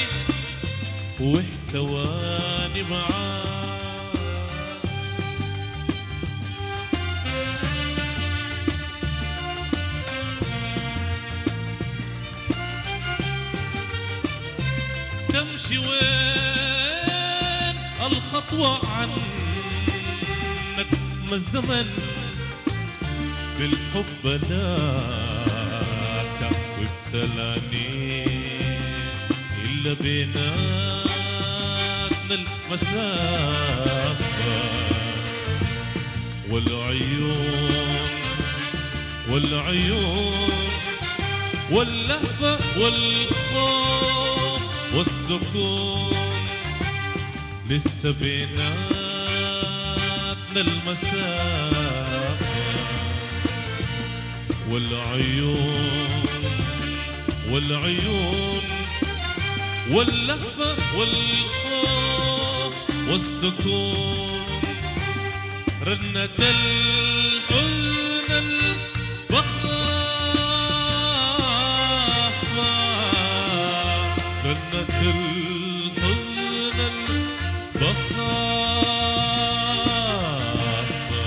واحتواني معاك تمشي وين الخطوة عنك ما الزمن بالحب ناك وابتلاني إلا بيناتنا المسافة والعيون والعيون واللهفة والخوف والسكون لسه بيناتنا المسافة والعيون والعيون واللهفة والخوف والسكون رنة الحزن المخافة رنة الحزن المخافة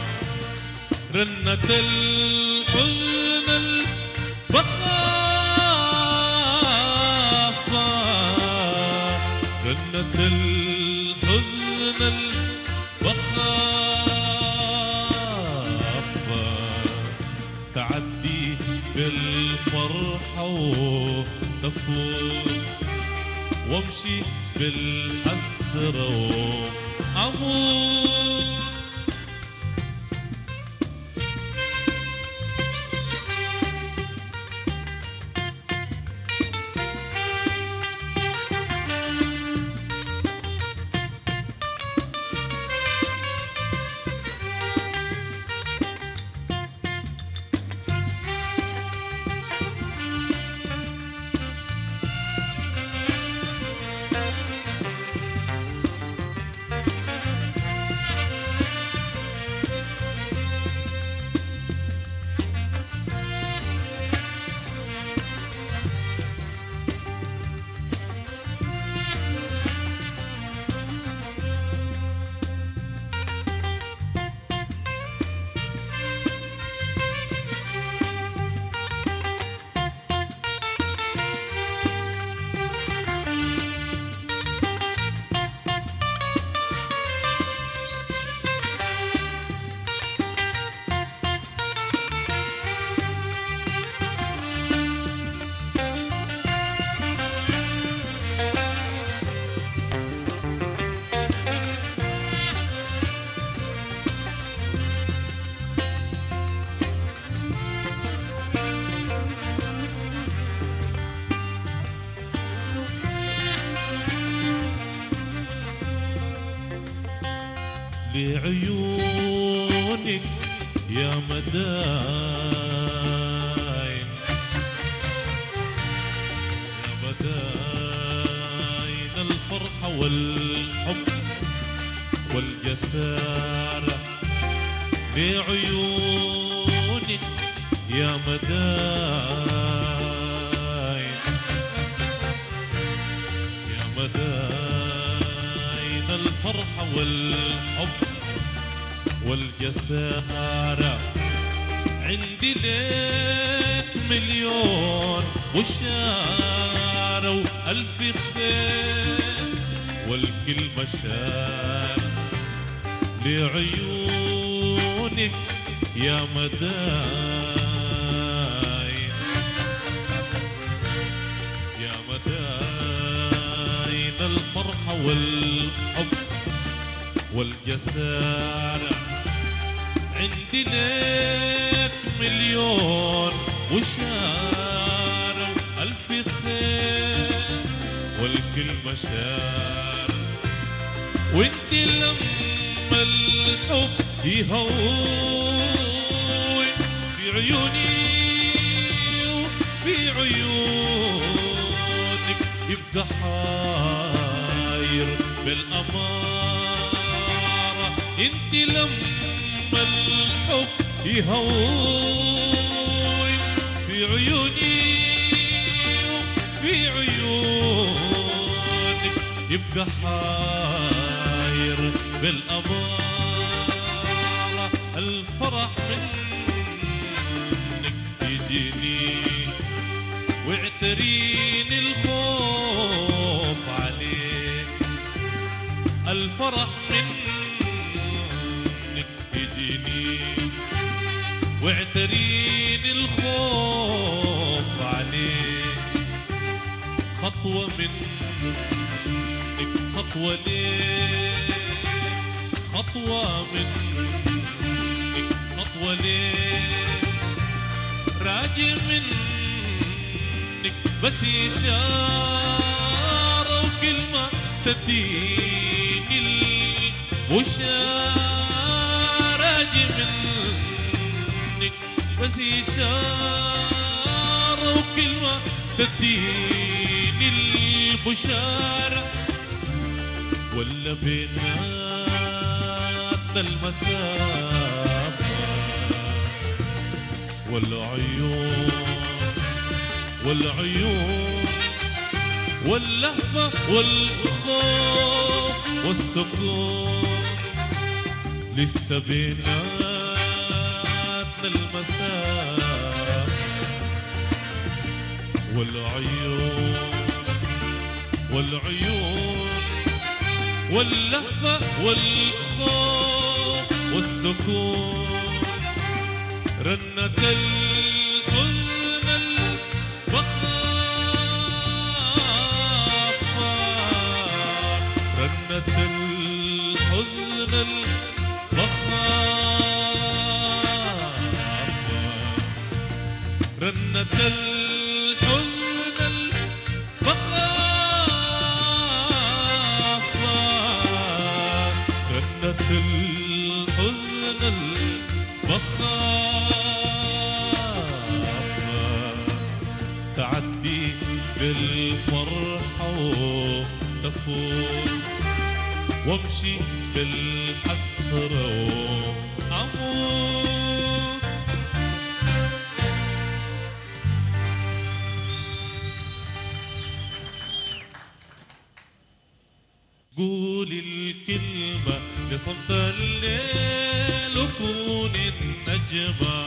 رنة الحزن المخافة رنة الحزن المخافة تعدي بالفرحة وتفوت وامشي بالحسرة وأموت عيونك يا مداين يا مداين الفرحة والحب والجسارة بعيونك يا مداين يا مداين الفرحة والحب والجسارة عندي لك مليون بشارة وألف خير والكلمة شار لعيونك يا مداين يا مداين الفرحة والحب والجسارة عندي لك مليون بشارة ألف خير والكلمة شار وانت لما الحب يهون في عيوني وفي عيونك يبقى حاير بالأمارة انت لما الحب يهون في عيوني وفي عيونك يبقى حاير بالأمارة الفرح منك يجيني واعتريني الخوف عليك الفرح منك يجيني واعتريني الخوف عليك خطوة منك خطوة ليك خطوة منك خطوة ليك راجع منك بس إشارة وكلمة تديني البشارة راجع منك بس إشارة وكلمة تديني البشارة ولا بيناتنا المسافة والعيون والعيون واللهفة والخوف والسكون لسه بيناتنا المسافة والعيون والعيون واللهفة والخوف والسكون رنة الحزن البخافة رنة الحزن البخافة رنة الحزن البخافة رنة الحزن البخافة تعدي بالفرحة وتفوت وامشي بالحسرة وأموت قول الكلمة لصمت الليل وكون النجمة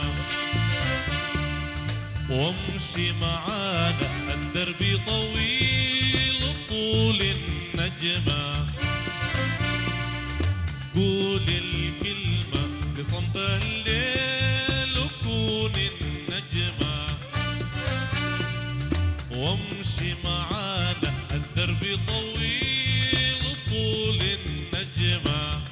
وامشي معانا الدرب طويل طول النجمة قول الكلمة لصمت الليل وكون النجمة وامشي معانا الدرب طويل طول النجمة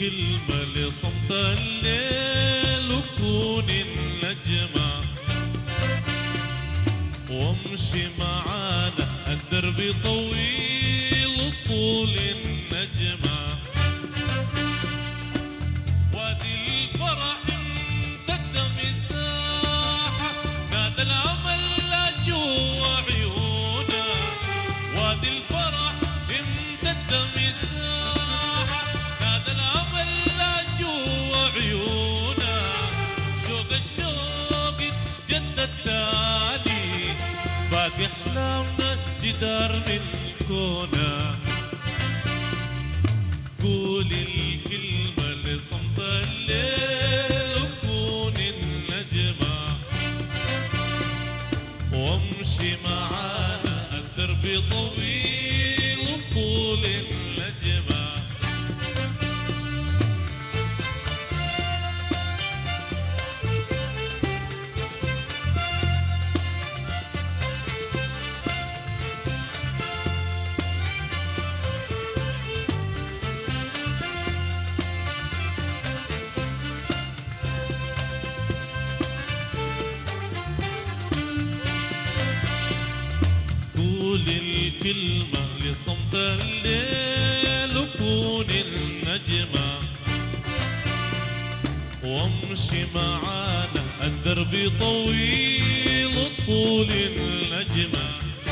الكلمة لصمت الليل وكون النجمة وامشي معانا الدرب طويل طول النجمة وادي الفرح امتد مساحة نادى العمل جوا عيونا وادي الفرح امتد مساحة نادى العمل جوا عيونا شوق الشوق جدد تاني باقي احلامنا جدار من كونا قولي الكلمة لصمت الليل وكون النجمة وامشي معانا الدرب طويل طول النجمة قول الكلمة لصمت الليل وكون النجمة وامشي معانا الدرب طويل طول النجمة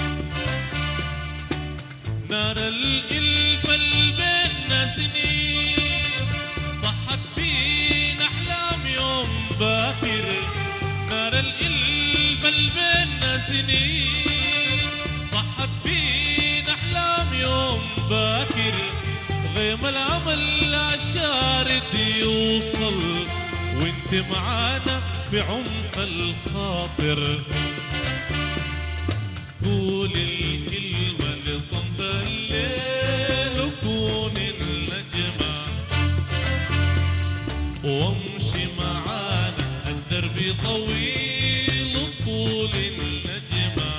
نار الإلفة اللي بينا سنين صحت فينا أحلام يوم باكر نار الإلفة اللي بينا سنين صحت فينا أحلام يوم باكر غيم العمل عالشارد يوصل وانت معانا في عمق الخاطر قول الكلمة لصمت الليل وكون النجمة وامشي معانا الدرب طويل طول النجمة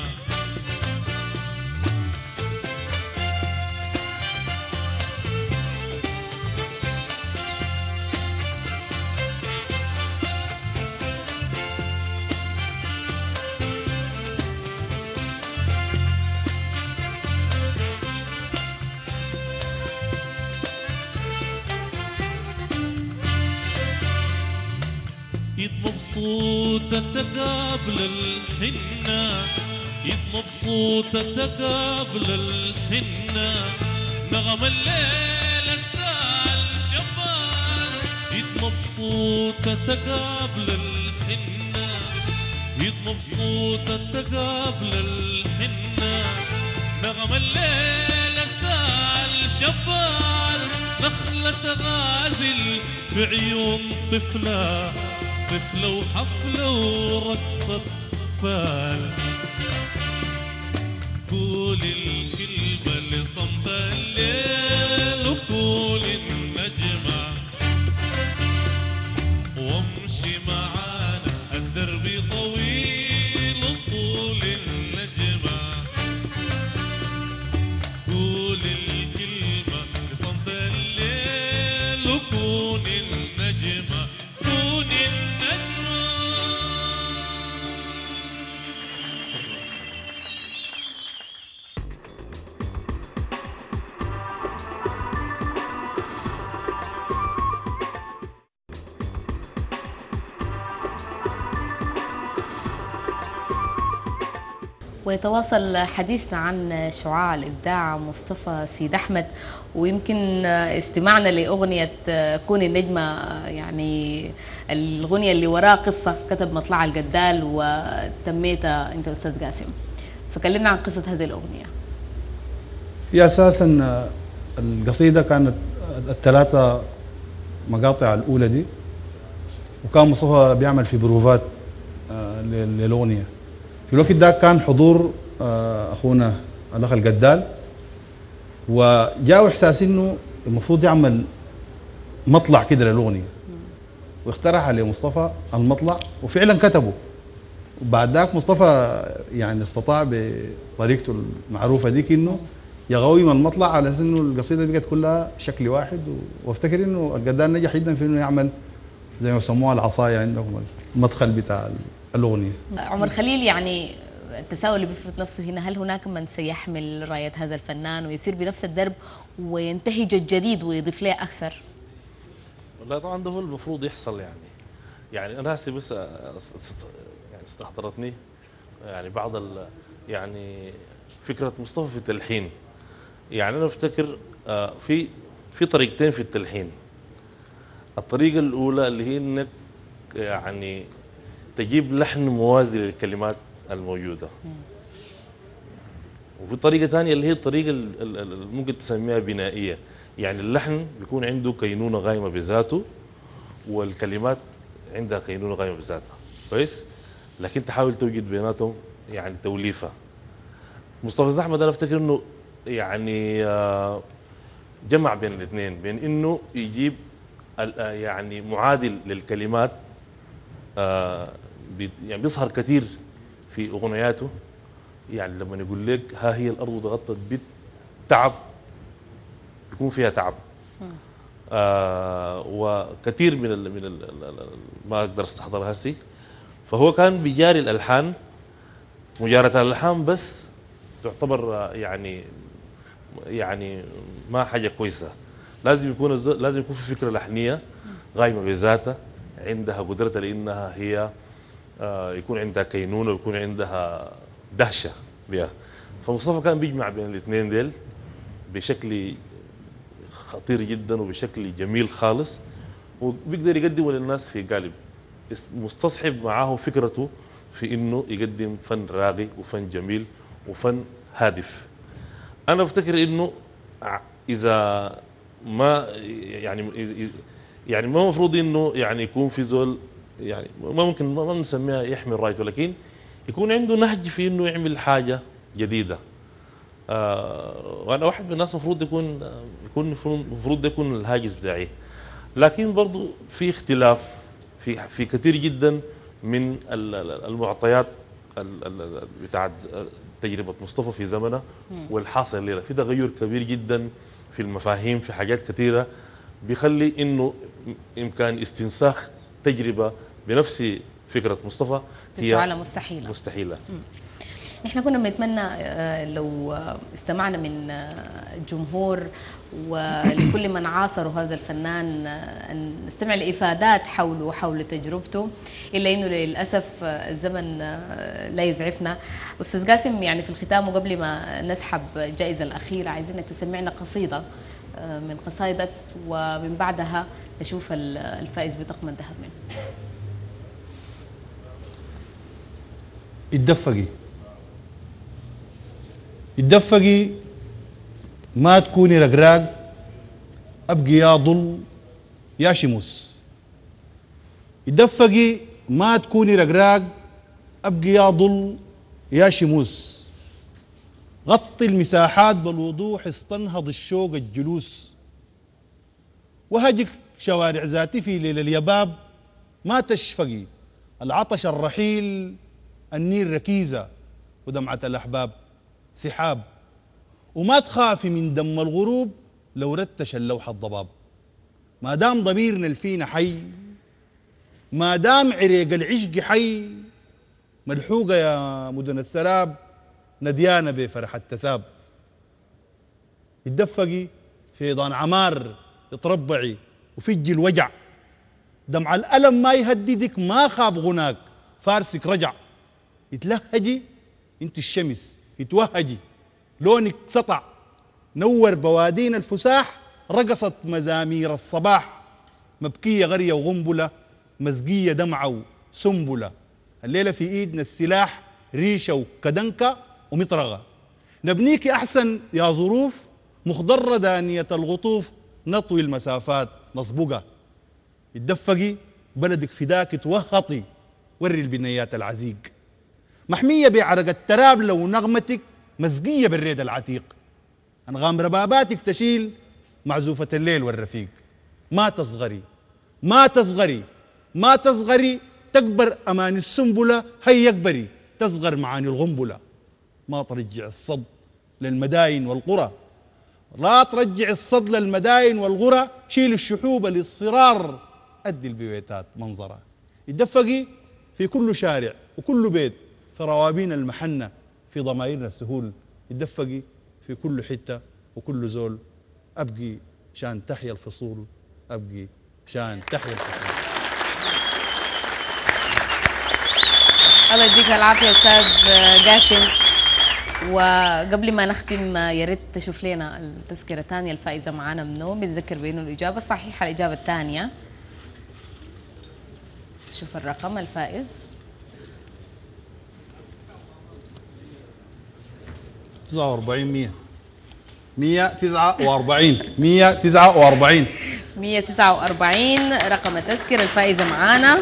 يد مبسوطة تقابل الحنة يد مبسوطة تقابل الحنة نغم الليل السال شبان يد مبسوطة تقابل الحنة يد مبسوطة تقابل الحنة نغم الليل السال شبان نخلة غازل في عيون طفلة طفلة وحفلة ورقصة أطفال قول الكلمة لصمت الليل وقول النجمة وامشي معانا الدرب طويل طول النجمة قول الكلمة لصمت الليل وكون النجمة كون النجمة ويتواصل حديثنا عن شعاع الإبداع مصطفى سيد أحمد، ويمكن استماعنا لأغنية كون النجمة، يعني الأغنية اللي وراها قصة كتب مطلع الجدال وتميتها أنت أستاذ قاسم، فكلمنا عن قصة هذه الأغنية. هي أساسا القصيدة كانت الثلاثة مقاطع الأولى دي، وكان مصطفى بيعمل في بروفات للأغنية. في الوقت ده كان حضور اخونا الاخ الجدال، وجاء احساس انه المفروض يعمل مطلع كده للاغنيه، واقترح عليه مصطفى المطلع وفعلا كتبه. وبعد ذاك مصطفى يعني استطاع بطريقته المعروفه ديك انه يغوي المطلع على اساس انه القصيده بقت كلها شكل واحد، وافتكر انه القدان نجح جدا في انه يعمل زي ما يسموها العصايه عندهم، المدخل بتاع الاغنيه. عمر خليل، يعني التساؤل اللي بيفرض نفسه هنا، هل هناك من سيحمل رايه هذا الفنان ويسير بنفس الدرب وينتهج الجديد ويضيف له اكثر؟ والله طبعا ده هو المفروض يحصل. يعني يعني انا هسه بس يعني استحضرتني يعني بعض ال يعني فكره مصطفى في التلحين. يعني انا افتكر في في طريقتين في التلحين. الطريقه الاولى اللي هي انك يعني تجيب لحن موازي للكلمات الموجوده، وفي طريقه ثانيه اللي هي الطريقه اللي ممكن تسميها بنائيه. يعني اللحن بيكون عنده كينونه غايمه بذاته والكلمات عندها كينونه غايمه بذاتها، كويس؟ لكن تحاول توجد بيناتهم يعني توليفه. مصطفى احمد انا افتكر انه يعني جمع بين الاثنين، بين انه يجيب يعني معادل للكلمات يعني بيظهر كثير في اغنياته. يعني لما يقول لك ها هي الارض ضغطت بالتعب بيكون فيها تعب. آه وكثير من ال من ال ما اقدر استحضرها هسي. فهو كان بيجاري الالحان، مجاراه الالحان بس تعتبر يعني يعني ما حاجه كويسه. لازم يكون لازم يكون في فكره لحنيه غايمه بذاتها، عندها قدرتها لانها هي آه يكون عندها كينونه ويكون عندها دهشه بها. فمصطفى كان بيجمع بين الاثنين ديل بشكل خطير جدا وبشكل جميل خالص، وبيقدر يقدمه للناس في قالب مستصحب معاه فكرته في انه يقدم فن راقي وفن جميل وفن هادف. انا افتكر انه اذا ما يعني يعني ما المفروض انه يعني يكون في زول يعني ما ممكن ما نسميها يحمل رايته، لكن يكون عنده نهج في انه يعمل حاجه جديده. آه وانا واحد من الناس المفروض يكون يكون المفروض يكون الهاجس بتاعي. لكن برضو في اختلاف في في كثير جدا من المعطيات بتاعت تجربه مصطفى في زمنه والحاصل الليله. في تغير كبير جدا في المفاهيم، في حاجات كثيره بيخلي انه امكان استنساخ تجربه بنفس فكره مصطفى هي تجعلها مستحيله مستحيله. نحن كنا بنتمنى لو استمعنا من الجمهور ولكل من عاصروا هذا الفنان أن نستمع لإفادات حوله وحول تجربته، إلا أنه للأسف الزمن لا يزعفنا. أستاذ قاسم، يعني في الختام وقبل ما نسحب الجائزة الأخيرة عايزينك تسمعنا قصيدة من قصائدك، ومن بعدها نشوف الفائز بطقم الذهب منه. اتدفقي اتدفقي ما تكوني رقراق، ابقي يا ضل يا شموس. اتدفقي ما تكوني رقراق، ابقي يا ضل يا شموس. غطي المساحات بالوضوح، استنهض الشوق الجلوس. وهجك شوارع ذاتي في ليل اليباب، ما تشفقي العطش الرحيل. النيل ركيزة ودمعة الأحباب سحاب. وما تخافي من دم الغروب لو رتش اللوح الضباب. ما دام ضميرنا الفينا حي، ما دام عريق العشق حي، ملحوقة يا مدن السراب نديانة بفرح التساب. اتدفقي فيضان عمار اتربعي وفجي الوجع. دمع الألم ما يهددك، ما خاب غناك فارسك رجع. يتلهجي انت الشمس، يتوهجي لونك سطع. نور بوادين الفساح، رقصت مزامير الصباح. مبكية غرية وغنبلة، مزقية دمعة وسنبلة. الليلة في ايدنا السلاح، ريشة وكدنكة ومطرغة. نبنيك احسن يا ظروف، مخضرة دانية الغطوف. نطوي المسافات نصبقة. اتدفقي بلدك فداك توهطي، وري البنيات العزيق. محمية بعرق التراب لو نغمتك، مزقية بالريد العتيق. أنغام رباباتك تشيل معزوفة الليل والرفيق. ما تصغري ما تصغري ما تصغري، تكبر أمان السنبلة. هيا اكبري تصغر معاني الغنبلة. ما ترجع الصد للمداين والقرى، لا ترجع الصد للمداين والقرى، شيل الشحوب الاصفرار، أدي البيوتات منظرها. يتدفقي في كل شارع وكل بيت، في روابين المحنة، في ضمايرنا السهول، يتدفقي في كل حتة وكل زول. أبقي شان تحيا الفصول، أبقي شان تحيا الفصول. الله يديك العافية أستاذ قاسم. وقبل ما نختم يا ريت تشوف لنا التذكرة الثانية الفائزة معانا منو. بنذكر بأنه الإجابة الصحيحة الإجابة الثانية. شوف الرقم الفائز تسعة وأربعين مية مية تسعة وأربعين مية تسعة وأربعين مية تسعة وأربعين رقم التذكرة الفائزة معانا.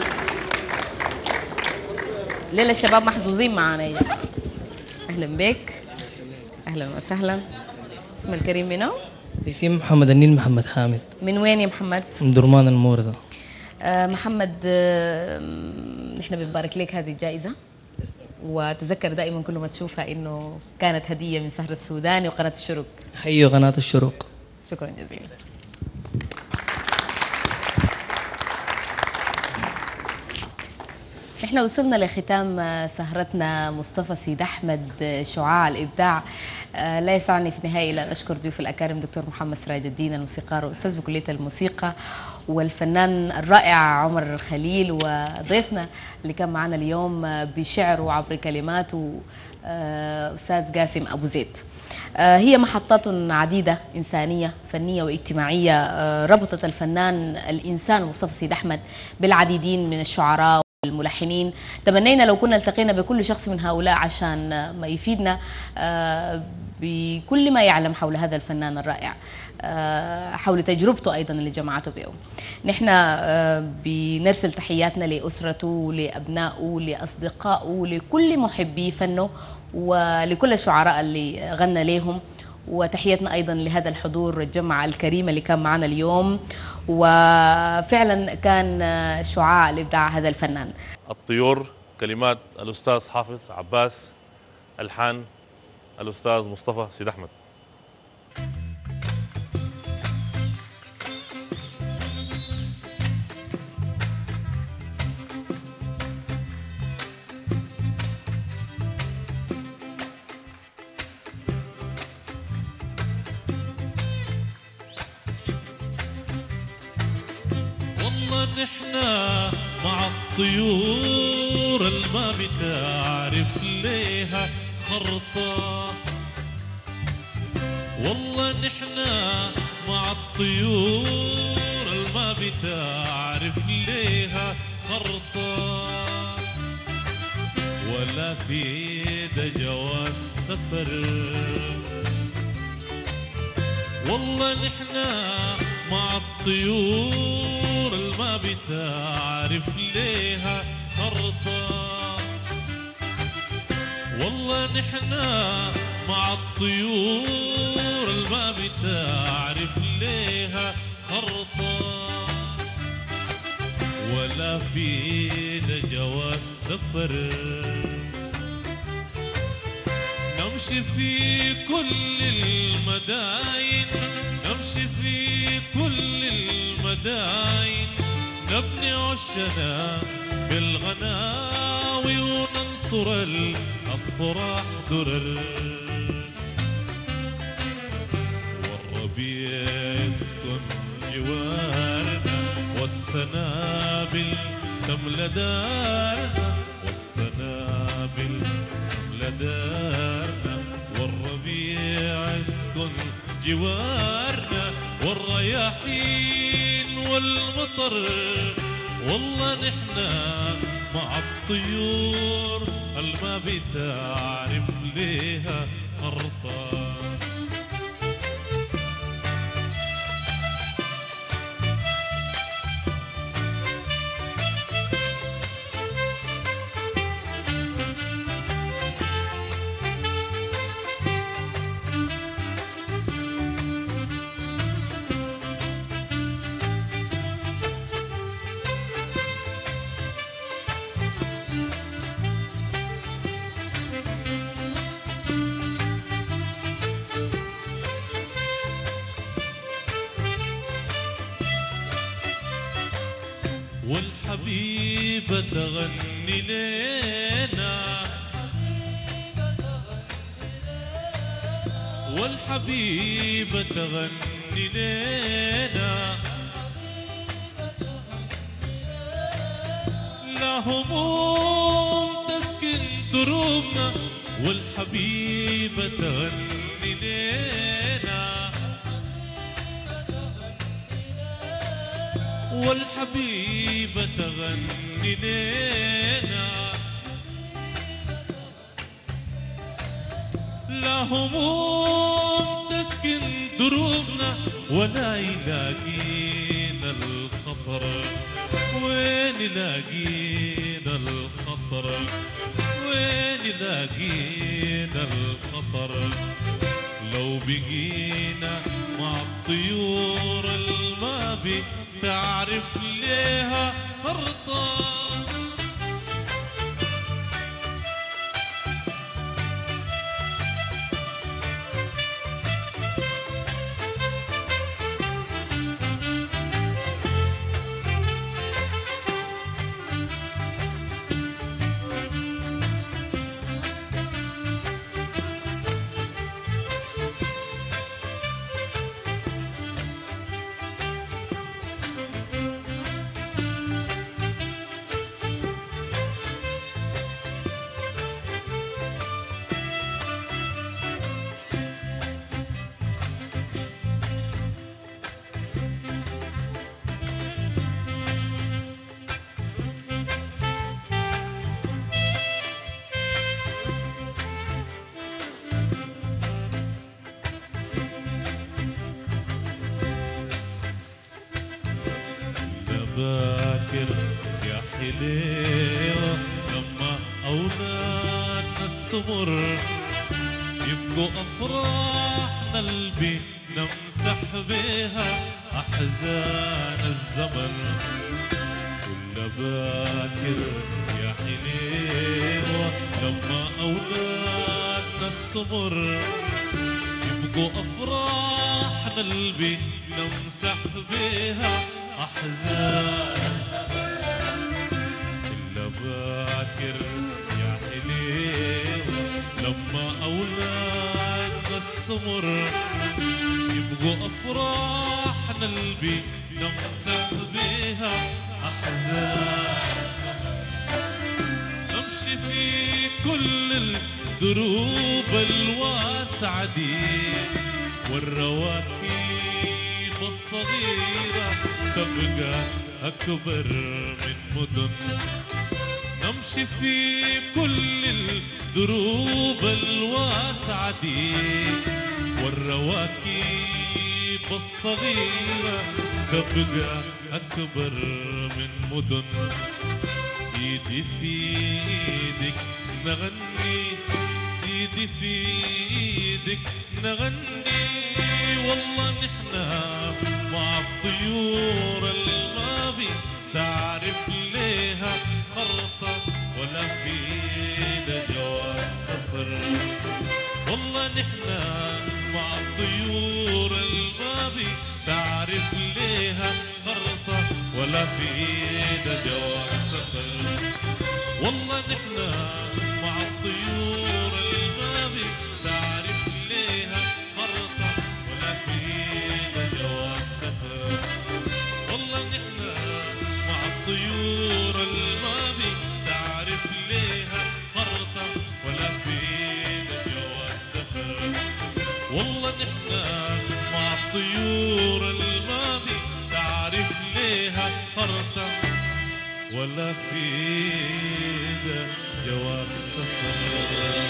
ليلة الشباب محظوظين معانا يا جماعة. أهلا بك، أهلا وسهلا. اسم الكريم منو؟ اسمي محمد النيل محمد حامد. من وين يا محمد؟ من درمان الموردة. آه محمد، آه نحن بنبارك لك هذه الجائزة، وتذكر دائما كل ما تشوفها إنه كانت هدية من سهر السوداني وقناة الشروق. حيوا قناة الشروق. شكرا جزيلا. احنا وصلنا لختام سهرتنا. مصطفى سيد احمد، شعاع الابداع. لا يسعني في النهايه الا ان اشكر ضيوف الاكارم دكتور محمد سراج الدين الموسيقار واستاذ بكليه الموسيقى، والفنان الرائع عمر الخليل، وضيفنا اللي كان معنا اليوم بشعره وعبر كلماته استاذ قاسم ابو زيد. هي محطات عديدة إنسانية فنية واجتماعية ربطت الفنان الإنسان مصطفى سيد أحمد بالعديدين من الشعراء والملحنين. تمنينا لو كنا التقينا بكل شخص من هؤلاء عشان ما يفيدنا بكل ما يعلم حول هذا الفنان الرائع، حول تجربته أيضا اللي جمعته به. نحن بنرسل تحياتنا لأسرته، لأبنائه، لأصدقائه، لكل محبي فنه، ولكل الشعراء اللي غنى لهم. وتحياتنا أيضا لهذا الحضور الجمع الكريم اللي كان معنا اليوم، وفعلا كان شعاع الإبداع هذا الفنان. الطيور كلمات الأستاذ حافظ عباس، ألحان الأستاذ مصطفى سيد أحمد. نحنا مع الطيور الما بتعرف ليها خرطة، والله نحنا مع الطيور الما بتعرف ليها خرطة، ولا في ايدها جواز سفر، والله نحنا مع الطيور الما بتعرف ليها خرطة، والله نحنا مع الطيور الما بتعرف ليها خرطة، ولا في ايدها جواز سفر، نمشي في كل المداين، نمشي في كل المداين، نبني عشنا بالغناوي وننصر الأفراح درر، والربيع يسكن جوارنا، والسنابل تملى دارنا، والسنابل تملى دارنا، والربيع يسكن جوارنا، والرياحين والمطر، والله نحنا مع الطيور الما بتعرف ليها خرطة. والحبيبة تغني لنا والحبيبة تغني لنا لا هموم تسكن دروبنا والحبيبة تغني لنا والحبيبة تغني لنا لا هموم تسكن دروبنا ولا يلاقينا الخطر وين يلاقينا الخطر وين يلاقينا الخطر لو بقينا مع الطيور الما بتعرف ليها خرطة باكر يا حليوة لما أولادنا السمر يبقوا أفراحنا البي نمسح بها أحزان الزمن كل باكر يا حليوة لما أولادنا السمر يبقوا أفراحنا البي نمسح بها أحزان إلا باكر يا حليوة لما أولادنا السمر يبقوا أفراحنا البي نمسح بها أحزان نمشي في كل الدروب الواسعة دي والرواكب الصغيرة تبقى أكبر من مدن نمشي في كل الدروب الواسعة دي والرواكب الصغيرة تبقى أكبر من مدن إيدي في إيدك نغني إيدي في إيدك نغني والله نحنا مع الطيور المابي تعرف ليها خرطة ولا فينا جواز سفر والله نحنا مع الطيور المابي تعرف ليها خرطة ولا فينا جواز سفر والله نحنا مع الطيور المابي تعرف ليها خرطة ولا فينا جواز سفر والله نحنا مع الطيور المابي تعرف ليها خرطة ولا فينا جواز سفر والله نحنا مع الطيور المابي تعرف ليها خرطة ولا فينا جواز سفر.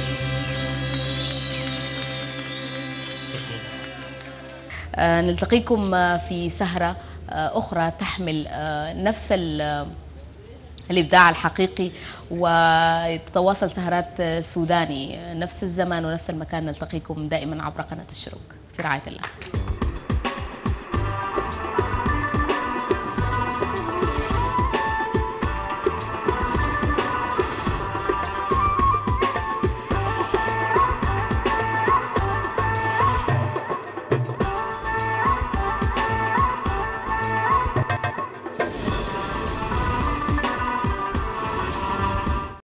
آه، نلتقيكم في سهرة آه، أخرى تحمل آه، نفس الإبداع الحقيقي وتتواصل سهرات سوداني نفس الزمان ونفس المكان. نلتقيكم دائما عبر قناة الشروق في رعاية الله.